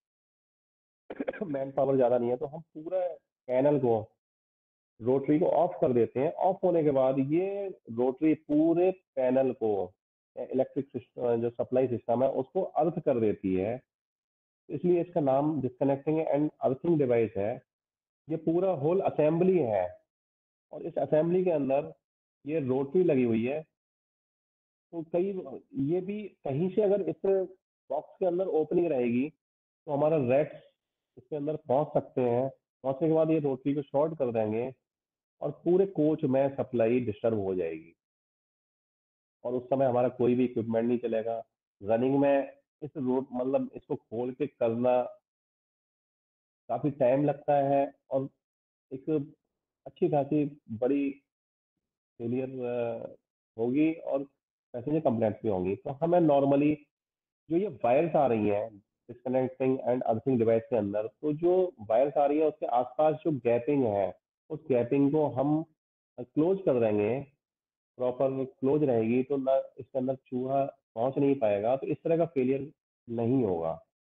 मैन पावर ज़्यादा नहीं है, तो हम पूरा पैनल को, रोटरी को ऑफ कर देते हैं। ऑफ होने के बाद ये रोटरी पूरे पैनल को, इलेक्ट्रिक सिस्टम जो सप्लाई सिस्टम है उसको अर्थ कर देती है। इसलिए इसका नाम डिस्कनेक्टिंग एंड अर्थिंग डिवाइस है। ये पूरा होल असेंबली है, और इस असेंबली के अंदर ये रोटरी लगी हुई है। तो कई ये भी कहीं से अगर इस बॉक्स के अंदर ओपनिंग रहेगी तो हमारा रेट्स इसके अंदर पहुंच सकते हैं। पहुंचने के बाद ये रोटरी को शॉर्ट कर देंगे और पूरे कोच में सप्लाई डिस्टर्ब हो जाएगी, और उस समय हमारा कोई भी इक्विपमेंट नहीं चलेगा रनिंग में। इस रोड मतलब इसको खोल के करना काफी टाइम लगता है, और एक अच्छी खासी बड़ी फेलियर होगी, और पैसेंजर कंप्लेंट्स भी होंगी। तो हमें नॉर्मली जो ये वायर्स आ रही हैं डिस्कनेक्टिंग एंड अर्थिंग डिवाइस के अंदर, तो जो वायर्स आ रही है उसके आसपास जो गैपिंग है, उस गैपिंग को हम क्लोज कर देंगे। प्रॉपर क्लोज रहेगी तो ना इसके अंदर चूहा पहुंच नहीं पाएगा, तो इस तरह का फेलियर नहीं होगा।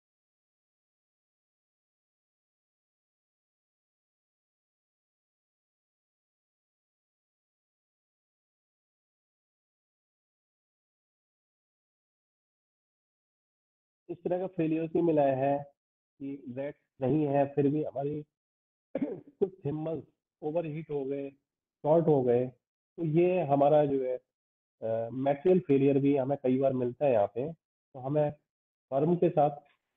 इस तरह का फेलियर भी मिला है कि रेट नहीं है, फिर भी हमारी कुछ थिम्बल्स ओवर हीट हो गए, शॉर्ट हो गए। तो ये हमारा जो है मेटेरियल फेलियर भी हमें कई बार मिलता है यहाँ पे। तो हमें फर्म के साथ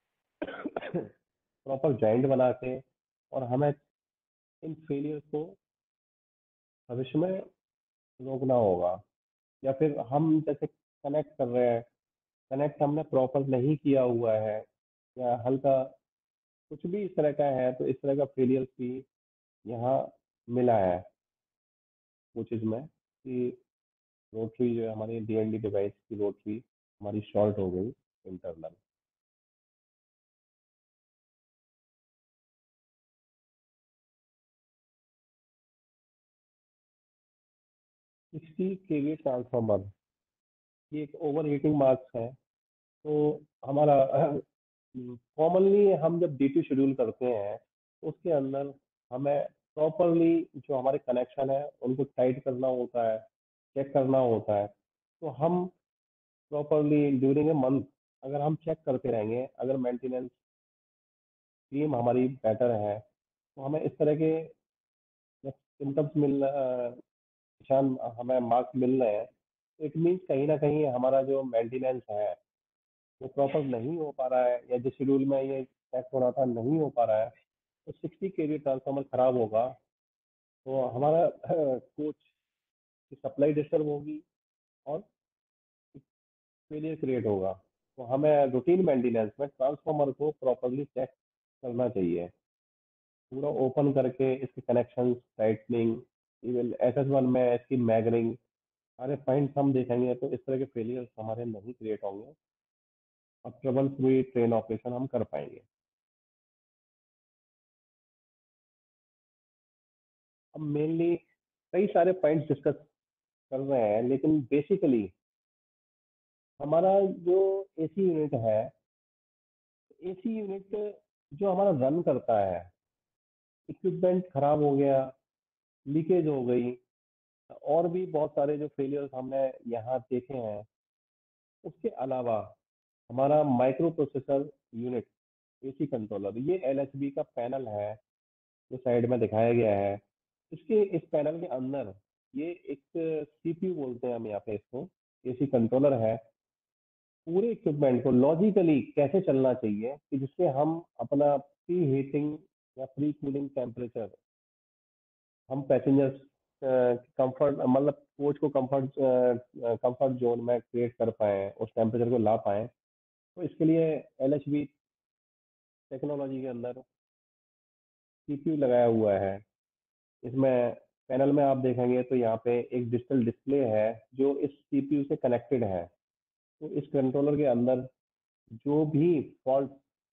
प्रॉपर जॉइंट बना के, और हमें इन फेलियर को भविष्य में रोकना होगा। या फिर हम जैसे कनेक्ट कर रहे हैं, कनेक्ट हमने प्रॉपर नहीं किया हुआ है, या हल्का कुछ भी इस तरह का है, तो इस तरह का फेलियर भी यहाँ मिला है कोचेज में, कि रोटरी जो है हमारी डी एन डी डिवाइस की रोटरी हमारी शॉर्ट हो गई इंटरनल। सिक्सटी केवी ट्रांसफार्मर, ये एक ओवर हीटिंग मार्क्स है। तो हमारा कॉमनली हम जब डी टू शेड्यूल करते हैं तो उसके अंदर हमें प्रॉपरली जो हमारे कनेक्शन है उनको टाइट करना होता है, चेक करना होता है। तो हम प्रॉपरली ड्यूरिंग ए मंथ अगर हम चेक करते रहेंगे, अगर मेंटेनेंस टीम हमारी बेटर है, तो हमें इस तरह के सिम्टम्स मिल अ, निशान हमें मार्क्स मिल रहे हैं। इट मीन्स कहीं ना कहीं हमारा जो मेंटेनेंस है वो प्रॉपर नहीं हो पा रहा है, या जिस शेड्यूल में ये चेक हो रहा था नहीं हो पा रहा है। तो सिक्सटी केवी ट्रांसफार्मर खराब होगा तो हमारा कोच की सप्लाई डिस्टर्ब होगी, और फेलियर क्रिएट होगा। तो हमें रूटीन मेंटेनेंस में ट्रांसफार्मर को प्रॉपरली चेक करना चाहिए, पूरा ओपन करके इसके connection tightening, even S S one में इसकी मैगरिंग, सारे पॉइंट्स हम देखेंगे तो इस तरह के फेलियर हमारे नहीं क्रिएट होंगे, और ट्रबल फ्री ट्रेन ऑपरेशन हम कर पाएंगे। अब मेनली कई सारे पॉइंट्स डिस्कस कर रहे हैं, लेकिन बेसिकली हमारा जो एसी यूनिट है, एसी यूनिट जो हमारा रन करता है, इक्विपमेंट खराब हो गया, लीकेज हो गई, और भी बहुत सारे जो फेलियर्स हमने यहाँ देखे हैं, उसके अलावा हमारा micro processor unit, AC controller, ये एलएचबी का पैनल है जो साइड में दिखाया गया है। इसके इस पैनल के अंदर ये एक सीपीयू बोलते हैं हम यहाँ पे इसको, एसी कंट्रोलर है। पूरे इक्विपमेंट को लॉजिकली कैसे चलना चाहिए कि जिससे हम अपना प्री हीटिंग या प्री कूलिंग टेम्परेचर, हम पैसेंजर्स कंफर्ट, मतलब कोच को कंफर्ट कंफर्ट जोन में क्रिएट कर पाए, उस टेम्परेचर को ला पाए। तो इसके लिए एलएचबी टेक्नोलॉजी के अंदर सीपीयू लगाया हुआ है। इसमें पैनल में आप देखेंगे तो यहाँ पे एक डिजिटल डिस्प्ले है जो इस सीपीयू से कनेक्टेड है। तो इस कंट्रोलर के अंदर जो भी फॉल्ट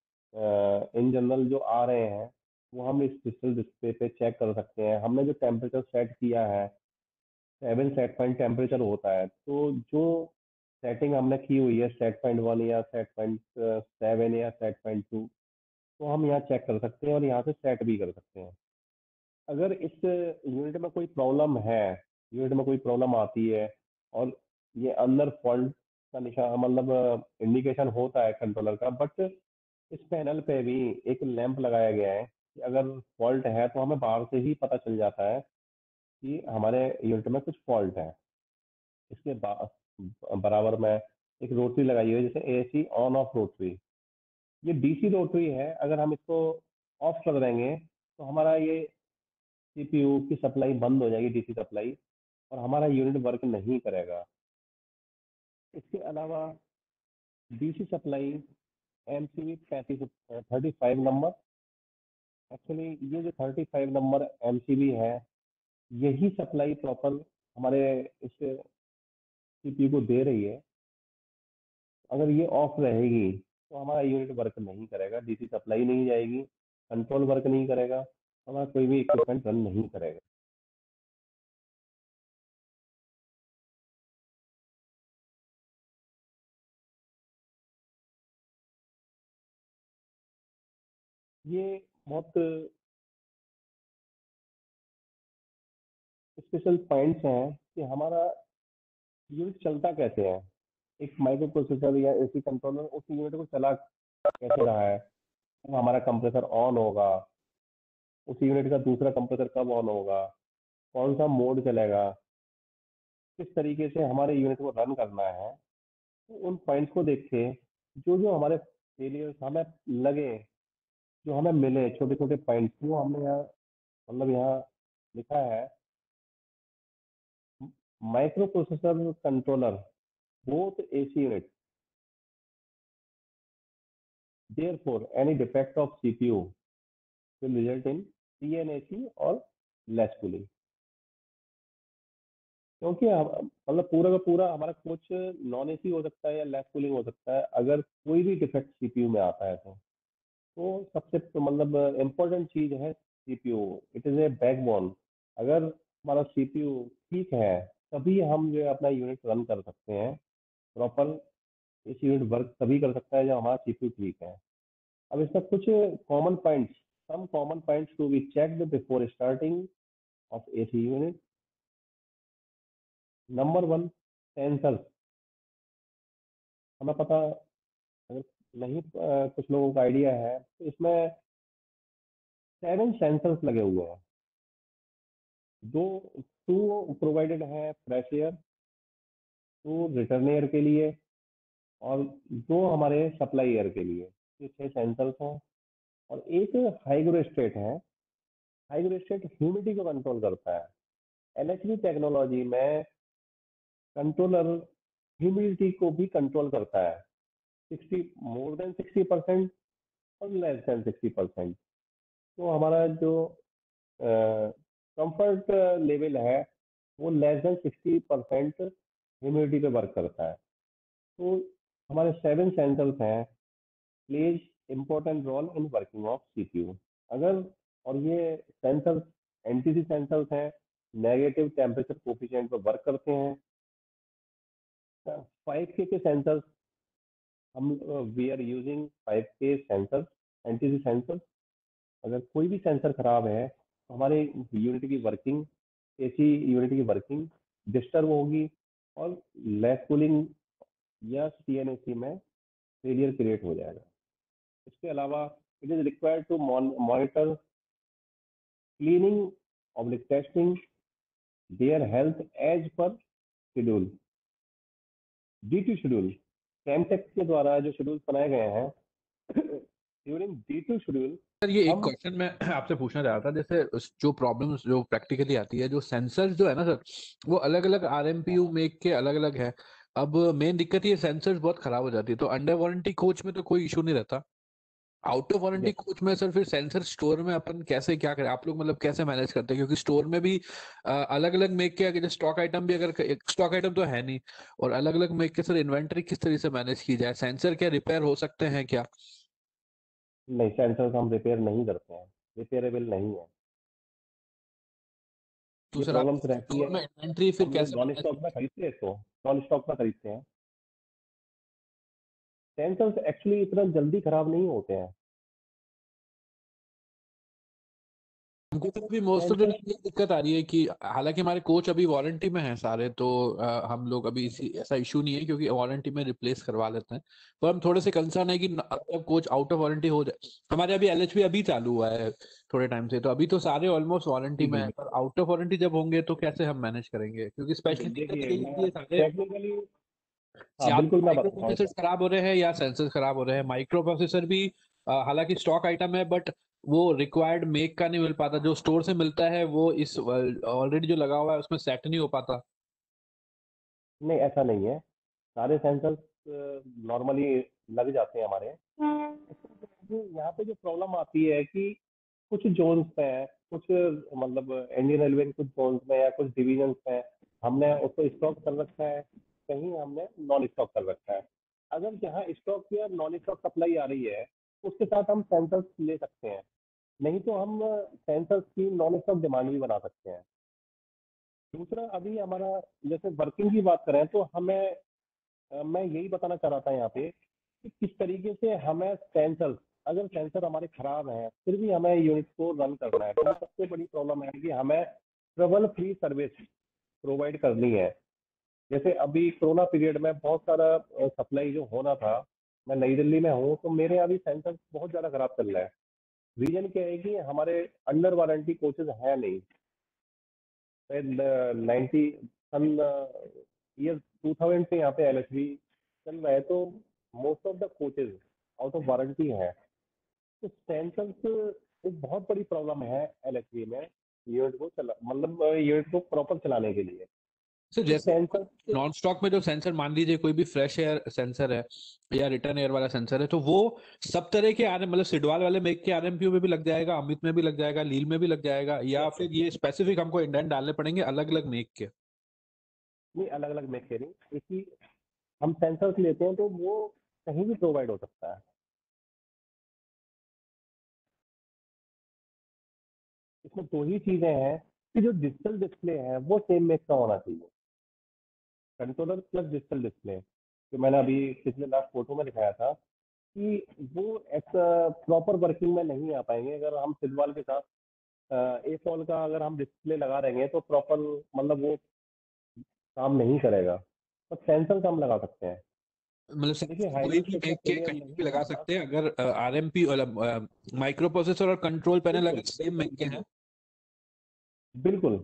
इन जनरल जो आ रहे हैं, वो हम इस डिजिटल डिस्प्ले पे चेक कर सकते हैं। हमने जो टेम्परेचर सेट किया है, सेवन सेट पॉइंट टेम्परेचर होता है, तो जो सेटिंग हमने की हुई है, सेट पॉइंट वन या सेट पॉइंट सेवन या सेट पॉइंट टू, तो हम यहाँ चेक कर सकते हैं और यहाँ से सेट भी कर सकते हैं। अगर इस यूनिट में कोई प्रॉब्लम है, यूनिट में कोई प्रॉब्लम आती है और ये अंदर फॉल्ट का निशान, मतलब इंडिकेशन होता है कंट्रोलर का, बट इस पैनल पे भी एक लैंप लगाया गया है कि अगर फॉल्ट है तो हमें बाहर से ही पता चल जाता है कि हमारे यूनिट में कुछ फॉल्ट है। इसके बा- बराबर में एक रोटरी लगाई हुई है, जैसे एसी ऑन ऑफ रोटरी। ये डीसी रोटरी है, अगर हम इसको ऑफ कर देंगे तो हमारा ये सीपीयू की सप्लाई बंद हो जाएगी, डीसी सप्लाई, और हमारा यूनिट वर्क नहीं करेगा। इसके अलावा डीसी सप्लाई एमसीबी पैंतीस थर्टी फाइव नंबर, एक्चुअली ये जो थर्टी फाइव नंबर एमसीबी है, यही सप्लाई प्रॉपर हमारे इस सीपीयू को दे रही है। अगर ये ऑफ रहेगी तो हमारा यूनिट वर्क नहीं करेगा, डीसी सप्लाई नहीं जाएगी, कंट्रोल वर्क नहीं करेगा, हमारा कोई भी इक्विपमेंट रन नहीं करेगा। ये बहुत स्पेशल पॉइंट्स हैं कि हमारा यूनिट चलता कैसे है। एक माइक्रो प्रोसेसर या एसी कंट्रोलर उस यूनिट को चला कैसे रहा है, कब हमारा कंप्रेसर ऑन होगा, उस यूनिट का दूसरा कंप्रेसर कब ऑन होगा, कौन सा मोड चलेगा, किस तरीके से हमारे यूनिट को रन करना है। तो उन पॉइंट्स को देख के जो जो हमारे फेलियर्स हमें लगे, जो हमें मिले छोटे छोटे पॉइंट्स, वो हमने यहाँ, मतलब यहाँ लिखा है। Micro processor controller both A C units. Therefore, any defect of C P U will result in T N A C और less cooling। क्योंकि हम- मतलब पूरा का पूरा हमारा कोच नॉन एसी हो सकता है या लेस कूलिंग हो सकता है। अगर कोई भी डिफेक्ट सीपीयू में आता है तो तो सबसे तो मतलब इम्पोर्टेंट चीज है CPU. It is a backbone. अगर हमारा सीपीयू ठीक है, तभी हम जो है अपना यूनिट रन कर सकते हैं प्रॉपर। इस यूनिट वर्क तभी कर सकता है जब हमारा सीपीयू ठीक है। अब इसमें कुछ common points, some common points to be checked before starting of A C unit। Number one, sensors. हमें पता, अगर नहीं अ, कुछ लोगों का आइडिया है तो इसमें सेवन सेंसर्स लगे हुए हैं। दो, टू प्रोवाइडेड है fresh air, two return air के लिए, और दो हमारे सप्लाई एयर के लिए। ये छह सेंसर्स हैं। और एक हाइग्रोस्टेट है। हाइग्रोस्टेट ह्यूमिडिटी को कंट्रोल करता है। एलएचबी टेक्नोलॉजी में कंट्रोलर ह्यूमिडिटी को भी कंट्रोल करता है, sixty, more than sixty percent और लेस देन सिक्सटी परसेंट। तो हमारा जो कंफर्ट लेवल है, वो less than sixty percent humidity पे वर्क करता है। तो हमारे सेवन सेंसर्स हैं, plays important role in working of CPU. अगर, और ये सेंसर्स एनटीसी सेंसर्स हैं, नेगेटिव टेम्परेचर कोफिशिएंट पर वर्क करते हैं। फाइव के के सेंसर्स हम we are using five K sensors, NTC sensors. अगर कोई भी सेंसर खराब है तो हमारे यूनिट की वर्किंग, एसी यूनिट की वर्किंग डिस्टर्ब होगी और लेस कूलिंग या सीएनएसी में फेलियर क्रिएट हो जाएगा। इसके अलावा it is required to monitor cleaning oblique testing their health as per schedule, D two schedule. CAMTECH के द्वारा जो शेड्यूल बनाए गए हैं, during D two schedule sir ये एक हम क्वेश्चन मैं आपसे पूछना चाह रहा था, जैसे उस- जो प्रॉब्लम्स जो प्रैक्टिकली आती है, जो सेंसर्स जो है ना सर, वो अलग अलग आरएमपीयू मेक के अलग अलग है। अब मेन दिक्कत ये सेंसर्स बहुत खराब हो जाती है, तो अंडर वारंटी कोच में तो कोई इशू नहीं रहता। Out of warranty yes coach में सर फिर सेंसर स्टोर में अपन कैसे क्या करें, आप लोग मतलब कैसे मैनेज करते हैं? क्योंकि स्टोर में भी अलग अलग मेक के अगर स्टॉक आइटम भी, अगर स्टॉक आइटम तो है नहीं, और अलग अलग मेक के सर इन्वेंटरी किस तरह से मैनेज की जाए? सेंसर क्या रिपेयर हो सकते हैं क्या? नहीं, सेंसर्स हम रिपेयर नहीं करते हैं, रिपेयरेबल नहीं है। तो ये सर आप प्रॉब्लम्स रहती स्टोर है। में इन्वेंट्री फिर हम लोग कैसे नॉन मैनेज? स्टॉक में खरीदते हैं, तो नॉन स्टॉक में खरीदते हैं। सेंसर्स एक्चुअली इतना जल्दी खराब नहीं होते हैं। हमको तो अभी most of the sensors time ये दिक्कत आ रही है कि हालांकि हमारे कोच अभी वारंटी में हैं सारे, तो अ, हम लोग अभी इसी ऐसा इशू नहीं है क्योंकि वारंटी में रिप्लेस करवा लेते हैं। पर हम थोड़े से कंसर्न है कि न- जब कोच आउट ऑफ वारंटी हो जाए, हमारे अभी एलएचबी अभी चालू हुआ है थोड़े टाइम से, तो अभी तो सारे ऑलमोस्ट वारंटी में बिल्कुल है, बिल्कुल। पर आउट ऑफ वारंटी जब होंगे तो कैसे हम मैनेज करेंगे? क्योंकि स्पेशली दिक्कत देखिए यही आती मैं है सारे, टेक्निकली, हाँ या तो बिल्कुल मैं माइक्रो बताता हूँ प्रोसेसर सर। खराब हो रहे हैं या सेंसर खराब हो रहे हैं। माइक्रो प्रोसेसर भी अ, हालांकि स्टॉक आइटम है, बट वो रिक्वायर्ड मेक का नहीं मिल पाता, जो स्टोर से मिलता है वो इस ऑलरेडी जो लगा हुआ है उसमें सेट नहीं हो पाता। नहीं, ऐसा नहीं है, सारे सेंसर्स नॉर्मली लग जाते हैं हमारे। जो यहाँ पे जो प्रॉब्लम आती है कि कुछ जोन्स में है, कुछ मतलब इंडियन रेलवे के कुछ जोन्स में या कुछ डिविजन्स में हमने उसको स्टॉक कर रखा है, कहीं हमने नॉन स्टॉक कर रखा है। अगर जहाँ स्टॉक या नॉन स्टॉक सप्लाई आ रही है, उसके साथ हम सेंसर्स ले सकते हैं, नहीं तो हम सेंसर्स की नॉन स्टॉक डिमांड भी बना सकते हैं। दूसरा, अभी हमारा जैसे वर्किंग की बात करें तो हमें, अ, मैं यही बताना चाह रहा था यहाँ पे कि किस तरीके से हमें सेंसर, अगर सेंसर हमारे खराब हैं फिर भी हमें यूनिट को रन करना है, तो सबसे बड़ी प्रॉब्लम है कि हमें ट्रबल फ्री सर्विस प्रोवाइड करनी है। जैसे अभी कोरोना पीरियड में बहुत सारा सप्लाई जो होना था, मैं नई दिल्ली में हूँ तो मेरे अभी सेंसर बहुत ज़्यादा खराब चल रहा है। रीजन क्या है कि हमारे अंडर वारंटी कोचेज है नहीं। नाइन्टी सन ईयर टू थाउजेंड से यहाँ पे एलएचबी चल रहा है, तो most of the coaches out of warranty है। तो सेंसर्स एक बहुत बड़ी प्रॉब्लम है एलएचबी में, यूनिट को चला मतलब यूनिट को प्रॉपर चलाने के लिए। सर तो जैसे सेंसर, नॉन स्टॉक में जो सेंसर, मान लीजिए कोई भी फ्रेश एयर सेंसर है या रिटर्न एयर वाला सेंसर है, तो वो सब तरह के आर मतलब सिडवाल वाले मेक के आरएमपीयू में भी लग जाएगा, अमित में भी लग जाएगा, लील में भी लग जाएगा, या यस, फिर ये स्पेसिफिक हमको इंडेंट डालने पड़ेंगे अलग अलग मेक के? नहीं अलग अलग मेक के नहीं, एक ही हम सेंसर्स लेते हैं तो वो कहीं भी प्रोवाइड हो सकता है। इसमें दो ही चीजें हैं कि जो डिजिटल डिस्प्ले है वो सेम मेक का होना चाहिए, कंट्रोलर प्लस डिजिटल डिस्प्ले। जो मैंने अभी पिछले लास्ट फोटो में दिखाया था कि वो एक प्रॉपर वर्किंग में नहीं आ पाएंगे अगर हम सिलवाल के साथ ए फॉल का अगर हम डिस्प्ले लगा देंगे तो प्रॉपर मतलब वो काम नहीं करेगा। तो सेंसर हम लगा सकते हैं। मतलब देखिए सेंसर कोई भी हाइड्रोस्टेट का मेक के फेलियर कहीं भी नहीं लगा होता। सकते हैं, अगर आरएमपी मतलब माइक्रो प्रोसेसर और कंट्रोल पैनल बिल्कुल अगर सेम मेक के हैं। बिल्कुल,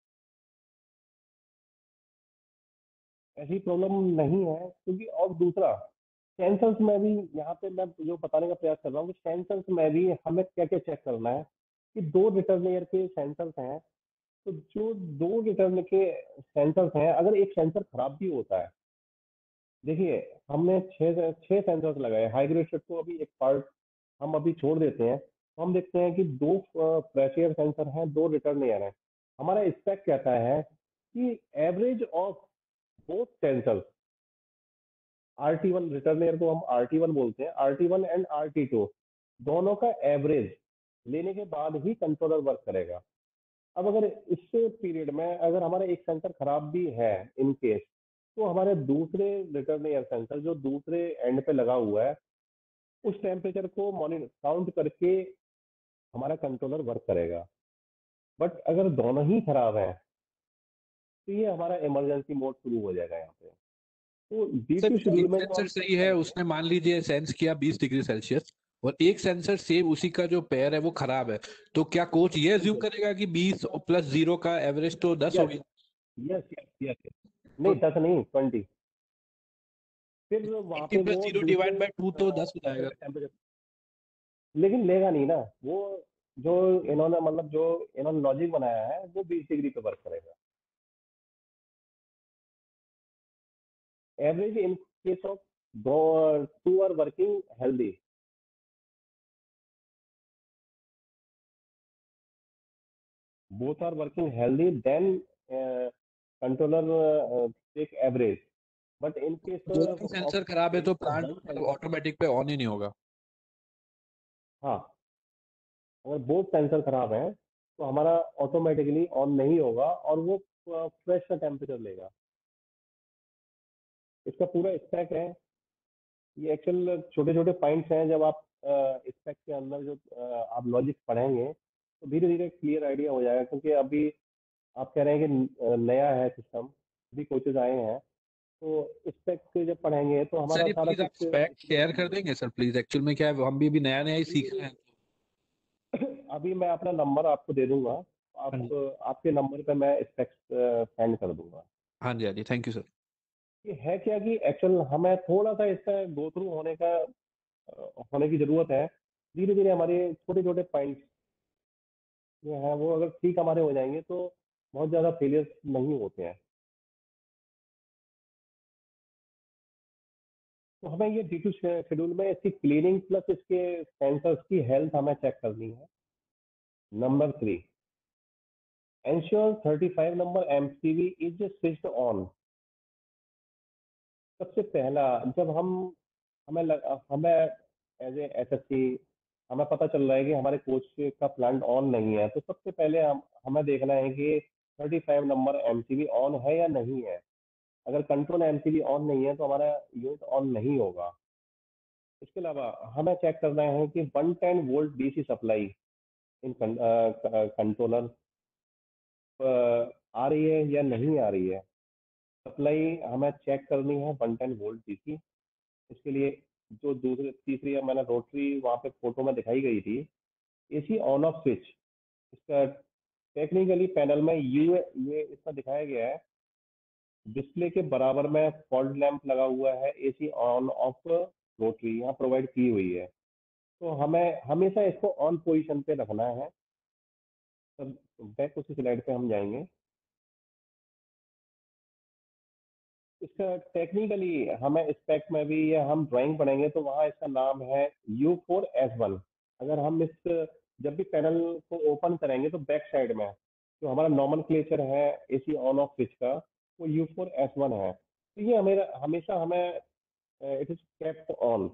ऐसी प्रॉब्लम नहीं है क्योंकि, और दूसरा सेंसर्स में भी यहाँ पे मैं जो बताने का प्रयास कर रहा हूँ कि सेंसर्स में भी हमें क्या क्या चेक करना है कि दो रिटर्न लेयर के सेंसर्स हैं। तो जो दो रिटर्न के सेंसर्स हैं, अगर एक सेंसर खराब भी होता है, देखिए हमने छः छः सेंसर्स लगाए हाई ग्रेड शिफ्ट को, अभी एक पार्ट हम अभी छोड़ देते हैं तो हम देखते हैं कि दो फ्रेश एयर सेंसर हैं, दो रिटर्न एयर हैं। हमारा स्पेक कहता है कि average of both sensors, R T one return air को हम आर टी वन बोलते हैं, R T one and R T two दोनों का एवरेज लेने के बाद ही कंट्रोलर वर्क करेगा। अब अगर इस पीरियड में अगर हमारा एक सेंसर खराब भी है इन केस, तो हमारे दूसरे रिटर्न एयर सेंसर जो दूसरे एंड पे लगा हुआ है, उस टेम्परेचर को मॉनिटर काउंट करके हमारा कंट्रोलर वर्क करेगा। बट अगर दोनों ही खराब हैं, तो ये हमारा इमरजेंसी मोड शुरू हो जाएगा यहाँ पे। तो डी सर टू तो शेड्यूल एक में जो सेंसर हम चेक सही है, करेंगे। उसने मान लीजिए सेंस किया बीस डिग्री सेल्सियस, और एक सेंसर सेम उसी का जो पेयर है वो खराब है, तो क्या कोच ये अज्यूम बिल्कुल। करेगा कि बीस प्लस जीरो का एवरेज तो दस हो यस, गया? Yes, yes, yes. तो नहीं, दस नहीं, ट्वेंटी। फिर वहां ट्वेंटी पे प्लस वो जीरो दूसरे डिवाइड बाई टू तो दस हो जाएगा। टेम्परेचर, लेकिन लेगा नहीं ना वो। जो इन्होंने मतलब जो इन्होंने लॉजिक बनाया है वो बीस डिग्री पे वर्क करेगा। Average in case of two are working healthy, both are working healthy, then uh, controller uh, take average. But in case दोनों uh, ही of सेंसर खराब है तो only प्लांट one मतलब sensor, ऑटोमेटिक पे on ही नहीं होगा? हाँ, अगर बोथ सेंसर खराब हैं तो हमारा ऑटोमेटिकली ऑन नहीं होगा और वो फ्रेश का टेम्परेचर लेगा। इसका पूरा स्पेक है। ये एक्चुअल छोटे छोटे पॉइंट्स हैं, जब आप स्पेक के अंदर जो अ, आप लॉजिक पढ़ेंगे तो धीरे धीरे क्लियर आइडिया हो जाएगा। क्योंकि अभी आप कह रहे हैं कि अ, नया है सिस्टम, अभी कोचेज आए हैं, तो स्पेक जब पढ़ेंगे तो सर हमारा ये सारा प्लीज आप कुछ स्पेक इसमें शेयर कर देंगे सर प्लीज, एक्चुअल में क्या है हम भी अभी नया नया ही सीख रहे हैं। अभी मैं अपना नंबर आपको दे दूंगा। हाँ आप जी। आपके नंबर पे मैं स्पेक्स सेंड कर दूंगा। हाँ जी, हाँ जी, थैंक यू सर। ये है क्या कि एक्चुअल हमें थोड़ा सा इसका गो थ्रू होने का अ, होने की जरूरत है। धीरे धीरे हमारे छोटे छोटे पॉइंट्स जो है वो अगर ठीक हमारे हो जाएंगे तो बहुत ज़्यादा फेलियर्स नहीं होते हैं। तो हमें ये डी टू शेड्यूल में इसकी क्लीनिंग प्लस इसके सेंसर्स की हेल्थ हमें चेक करनी है। Number three, ensure thirty five number MCV is switched on. सबसे पहला, जब हम हमें लग, हमें एज ए एसएससी हमें पता चल रहा है कि हमारे कोच का प्लांट ऑन नहीं है, तो सबसे पहले हम हमें देखना है कि thirty five number MCV on है या नहीं है। अगर कंट्रोल एमसीवी ऑन नहीं है तो हमारा यूनिट ऑन नहीं होगा। इसके अलावा हमें चेक करना है कि one ten volt DC supply in controller आ रही है या नहीं आ रही है। सप्लाई हमें चेक करनी है वन टेन वोल्ट डीसी। इसके लिए जो दूसरी तीसरी है, मैंने रोटरी वहाँ पे फोटो में दिखाई गई थी, एसी ऑन ऑफ स्विच। इसका टेक्निकली पैनल में यू ये इसका दिखाया गया है। डिस्प्ले के बराबर में फॉल्ट लैंप लगा हुआ है, एसी ऑन ऑफ रोटरी यहाँ प्रोवाइड की हुई है। तो हमें हमेशा इसको ऑन पोजीशन पे रखना है। तब बैक उसी स्लाइड पे हम जाएंगे। इसका टेक्निकली हमें स्पेक में भी या हम ड्राइंग पढ़ेंगे तो वहाँ इसका नाम है यू फोर एस वन। अगर हम इस जब भी पैनल को ओपन करेंगे तो बैक साइड में जो हमारा नॉर्मल क्लेचर है एसी ऑन ऑफ स्विच का, वो यू फोर एस वन है। तो ये हमें हमेशा हमें इट इज केप्ट ऑन।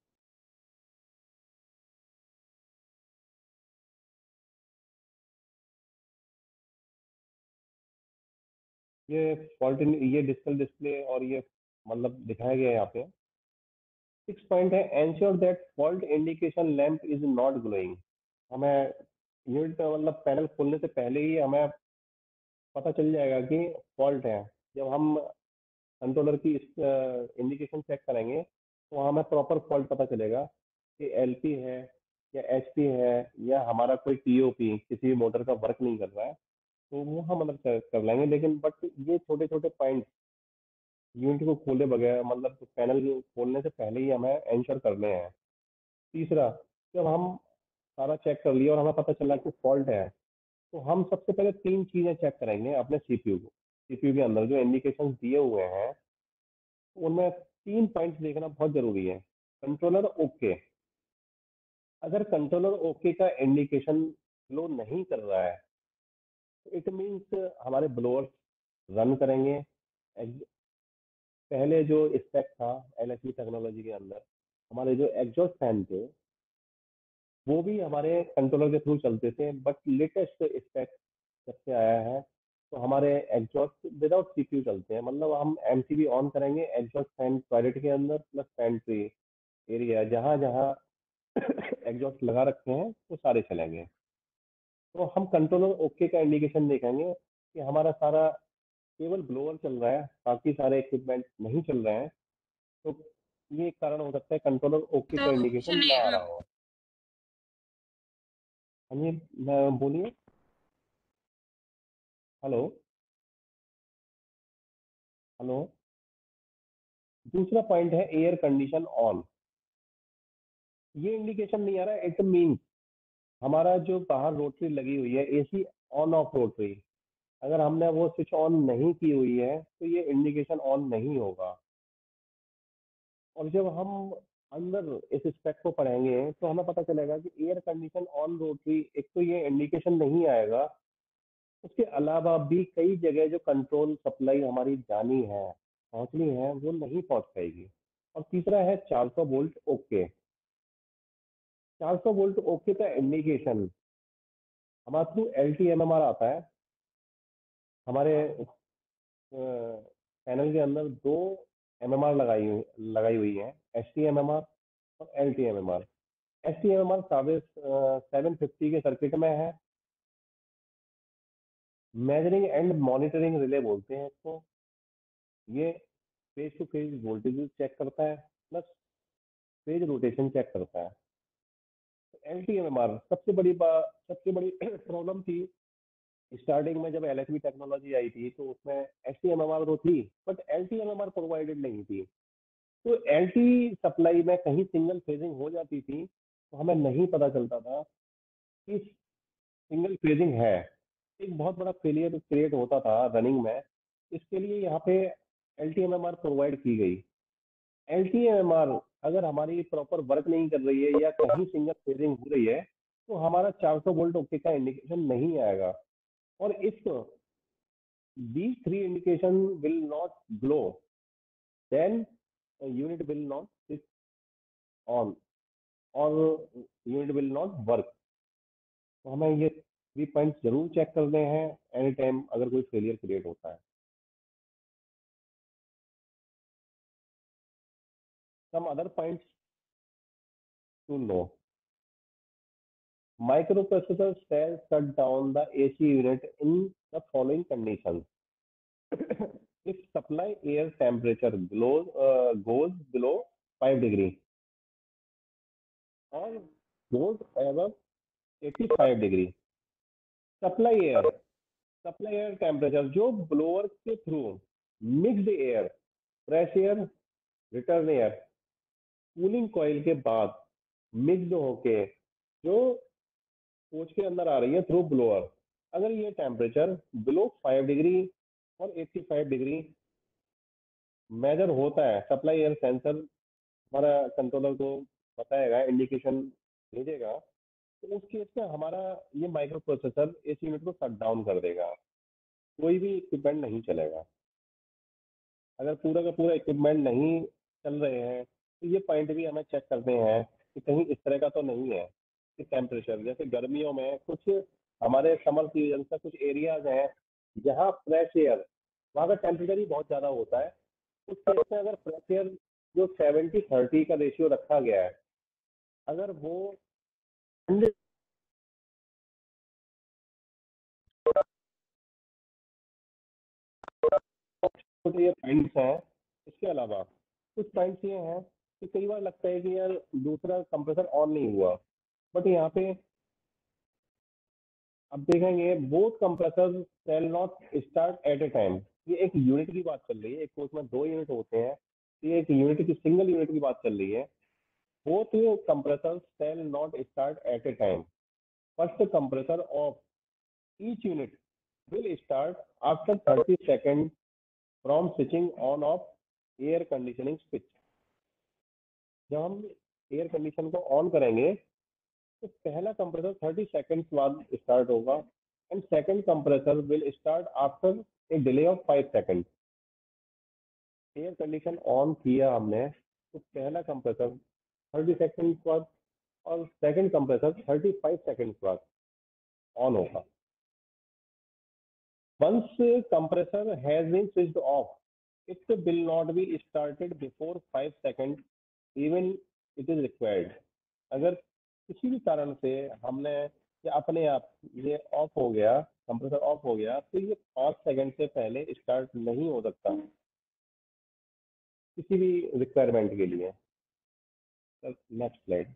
ये फॉल्ट ये डिजिटल डिस्प्ले और ये मतलब दिखाया गया है यहाँ पे। सिक्स पॉइंट है, ensure that fault indication lamp is not glowing. हमें यूनिट मतलब पैनल खोलने से पहले ही हमें पता चल जाएगा कि फॉल्ट है। जब हम कंट्रोलर की इंडिकेशन चेक करेंगे तो हमें प्रॉपर फॉल्ट पता चलेगा कि एलपी है या एचपी है या हमारा कोई टीओपी किसी भी मोटर का वर्क नहीं कर रहा है। तो वो हम मतलब कर कर लेंगे। लेकिन बट ये छोटे छोटे पॉइंट यूनिट को खोले बगैर मतलब पैनल खोलने से पहले ही हमें एंश्योर करने हैं। तीसरा, जब हम सारा चेक कर लिया और हमें पता चला कि फॉल्ट है, तो हम सबसे पहले तीन चीजें चेक करेंगे अपने सीपीयू को। सीपीयू के अंदर जो इंडिकेशन दिए हुए हैं उनमें तीन पॉइंट्स देखना बहुत जरूरी है। कंट्रोलर ओके, अगर कंट्रोलर ओके का इंडिकेशन फ्लो नहीं कर रहा है तो इट मीन्स हमारे ब्लोअर्स रन करेंगे। एग- पहले जो स्पेक था एलएसबी टेक्नोलॉजी के अंदर, हमारे जो एग्जॉस्ट फैन थे वो भी हमारे कंट्रोलर के थ्रू चलते थे। बट लेटेस्ट स्पेक जब से आया है तो हमारे एग्जॉस्ट विदाउट सीपीयू चलते हैं, मतलब हम एमसीबी ऑन करेंगे, एग्जॉस्ट फैन टॉयलेट के अंदर प्लस पेंट्री एरिया जहाँ जहाँ एग्जॉस्ट लगा रखे हैं वो सारे चलेंगे। तो हम कंट्रोलर ओके का इंडिकेशन देखेंगे कि हमारा सारा केवल ब्लोअर चल रहा है, बाकी सारे इक्विपमेंट नहीं चल रहे हैं। तो ये एक कारण हो सकता है कंट्रोलर ओके तो का कुछ इंडिकेशन नहीं ना आ अ, रहा हो। हाँ जी, मैं बोलिए। हेलो। हेलो। दूसरा पॉइंट है एयर कंडीशन ऑन। ये इंडिकेशन नहीं आ रहा है, इट मीन हमारा जो बाहर रोटरी लगी हुई है, एसी ऑन ऑफ रोटरी, अगर हमने वो स्विच ऑन नहीं की हुई है तो ये इंडिकेशन ऑन नहीं होगा। और जब हम अंदर इस स्पेक को पढ़ेंगे तो हमें पता चलेगा कि एयर कंडीशन ऑन रोटरी, एक तो ये इंडिकेशन नहीं आएगा, उसके अलावा भी कई जगह जो कंट्रोल सप्लाई हमारी जानी है, पहुंचनी है, वो नहीं पहुंच पाएगी। और तीसरा है चार सौ वोल्ट ओके। चार सौ वोल्ट ओके का इंडिकेशन हमारे through L T M M R आता है। हमारे पैनल के अंदर दो एम एम आर लगाई हुई लगाई हुई है, S T M M R और L T M M R. S T M M R साढ़े सेवन फिफ्टी के सर्किट में है। मेजरिंग एंड मॉनिटरिंग रिले बोलते हैं इसको। ये phase to phase voltage check करता है प्लस फेज रोटेशन चेक करता है। L T M M R सबसे बड़ी बात, सबसे बड़ी प्रॉब्लम थी स्टार्टिंग में जब एल एच बी टेक्नोलॉजी आई थी, तो उसमें S T M M R तो थी but L T M M R provided नहीं थी। तो एल टी सप्लाई में कहीं सिंगल फेजिंग हो जाती थी तो हमें नहीं पता चलता था कि सिंगल फेजिंग है। एक बहुत बड़ा फेलियर क्रिएट होता था रनिंग में। इसके लिए यहाँ पे L T M M R provide की गई। L T M M R अगर हमारी प्रॉपर वर्क नहीं कर रही है या कहीं सिंगल फेजिंग हो रही है तो हमारा चार सौ वोल्ट ओके का इंडिकेशन नहीं आएगा। और इस these three indication will not glow, then a unit will not switch on और unit will not work। तो हमें ये थ्री पॉइंट्स जरूर चेक करने हैं एनी टाइम अगर कोई फेलियर क्रिएट होता है। some other points to know: microprocessor shall shut down the A C unit in the following conditions: if supply air temperature glows, uh, goes below five degree or goes above eighty-five degree, supply air supply air temperature जो blower के through mixed air, fresh air, return air, cooling coil के बाद mixed होके जो coach के अंदर आ रही है थ्रू ब्लोअर, अगर ये टेम्परेचर बिलो फाइव डिग्री और एट्टी फाइव डिग्री मेजर होता है, सप्लाई एयर सेंसर हमारा कंट्रोलर को बताएगा, इंडिकेशन भेजेगा, तो उस केस में हमारा ये माइक्रो प्रोसेसर इस यूनिट को शट डाउन कर देगा। कोई भी इक्विपमेंट नहीं चलेगा। अगर पूरा का पूरा इक्विपमेंट नहीं चल रहे हैं तो ये पॉइंट भी हमें चेक करते हैं कि कहीं इस तरह का तो नहीं है कि टेम्परेचर, जैसे गर्मियों में कुछ हमारे समर सीजन से कुछ एरियाज हैं जहाँ फ्रेश एयर, वहाँ का टेम्परेचर ही बहुत ज़्यादा होता है। उस केस में अगर फ्रेश एयर जो सेवेंटी थर्टी का रेशियो रखा गया है, अगर वो हंड्रेड, तो ये पॉइंट्स हैं। इसके अलावा कुछ पॉइंट्स ये हैं कि कई बार लगता है कि यार दूसरा कंप्रेसर ऑन नहीं हुआ, बट यहाँ पे अब देखेंगे both compressor shall not start at a time. ये एक यूनिट की बात चल रही है, एक कोच में दो यूनिट होते हैं, ये एक यूनिट की सिंगल यूनिट की बात चल रही है। Both compressor shall not start at a time. First compressor of each unit will start after thirty seconds from switching on of air conditioning switch। जब हम एयर कंडीशन को ऑन करेंगे तो पहला कंप्रेसर थर्टी सेकेंड्स बाद start होगा and second compressor will start after a delay of five second. Air condition on किया हमने तो पहला कंप्रेसर थर्टी सेकेंड्स बाद और second compressor thirty five seconds बाद ऑन होगा। Once compressor has been switched off, it will not be started before five seconds, even it is required. अगर किसी भी कारण से हमने या अपने आप ये ऑफ हो गया, कंप्रेसर ऑफ हो गया, तो ये पाँच सेकंड से पहले स्टार्ट नहीं हो सकता किसी भी रिक्वायरमेंट के लिए। Next slide.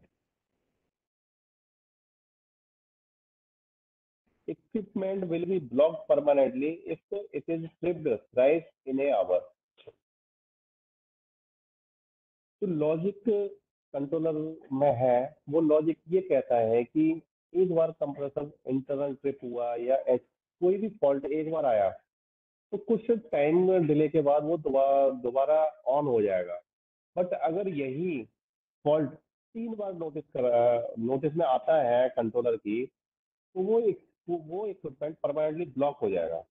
Equipment will be blocked permanently if it is tripped thrice in a hour. तो लॉजिक कंट्रोलर में है, वो लॉजिक ये कहता है कि एक बार कंप्रेसर इंटरनल ट्रिप हुआ या एच- कोई भी फॉल्ट एक बार आया तो कुछ टाइम डिले के बाद वो दोबारा दोबारा ऑन हो जाएगा। बट अगर यही फॉल्ट तीन बार नोटिस कर नोटिस में आता है कंट्रोलर की, तो वो एक वो इक्विपमेंट परमानेंटली ब्लॉक हो जाएगा।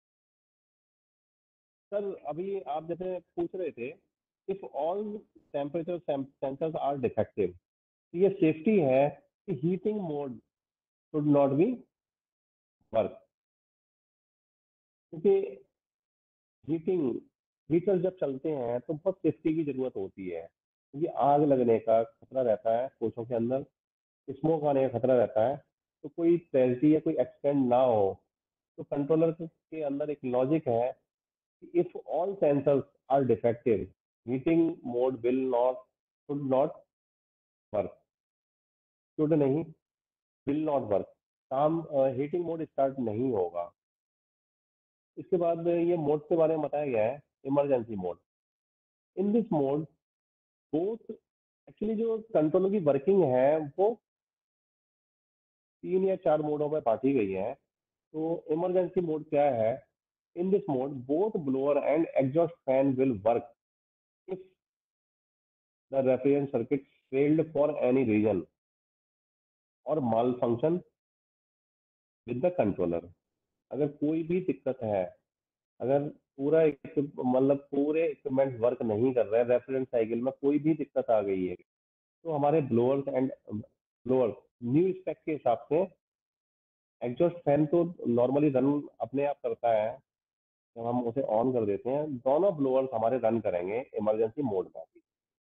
सर अभी आप जैसे पूछ रहे थे, if all temperature sensors are defective, ये सेफ्टी है कि heating mode should not be work, क्योंकि हीटिंग हीटर जब चलते हैं तो बहुत सेफ्टी की जरूरत होती है, क्योंकि आग लगने का खतरा रहता है, कोचों के अंदर स्मोक आने का खतरा रहता है, तो कोई ट्रेजिडी या कोई एक्सीडेंट ना हो। तो कंट्रोलर के अंदर एक लॉजिक है कि if all sensors are defective, heating mode will not should not work. Should नहीं, विल नॉट वर्क, काम हीटिंग मोड स्टार्ट नहीं होगा। इसके बाद ये मोड के बारे में बताया गया है, emergency mode. In this mode both, actually जो कंट्रोलर की वर्किंग है वो तीन या चार मोडों में बांटी गई है। तो इमरजेंसी मोड क्या है? In this mode both blower and exhaust fan will work if the refrigeration circuit failed for any reason और malfunction with the controller. अगर कोई भी दिक्कत है, अगर पूरा equip- मतलब पूरे इक्विपमेंट वर्क नहीं कर रहे हैं, रेफरेंस साइकिल में कोई भी दिक्कत आ गई है, तो हमारे blowers and blowers new spec के हिसाब से, एग्जॉस्ट फैन तो नॉर्मली रन अपने आप करता है, जब हम उसे ऑन कर देते हैं दोनों ब्लोअर्स हमारे रन करेंगे इमरजेंसी मोड में भी।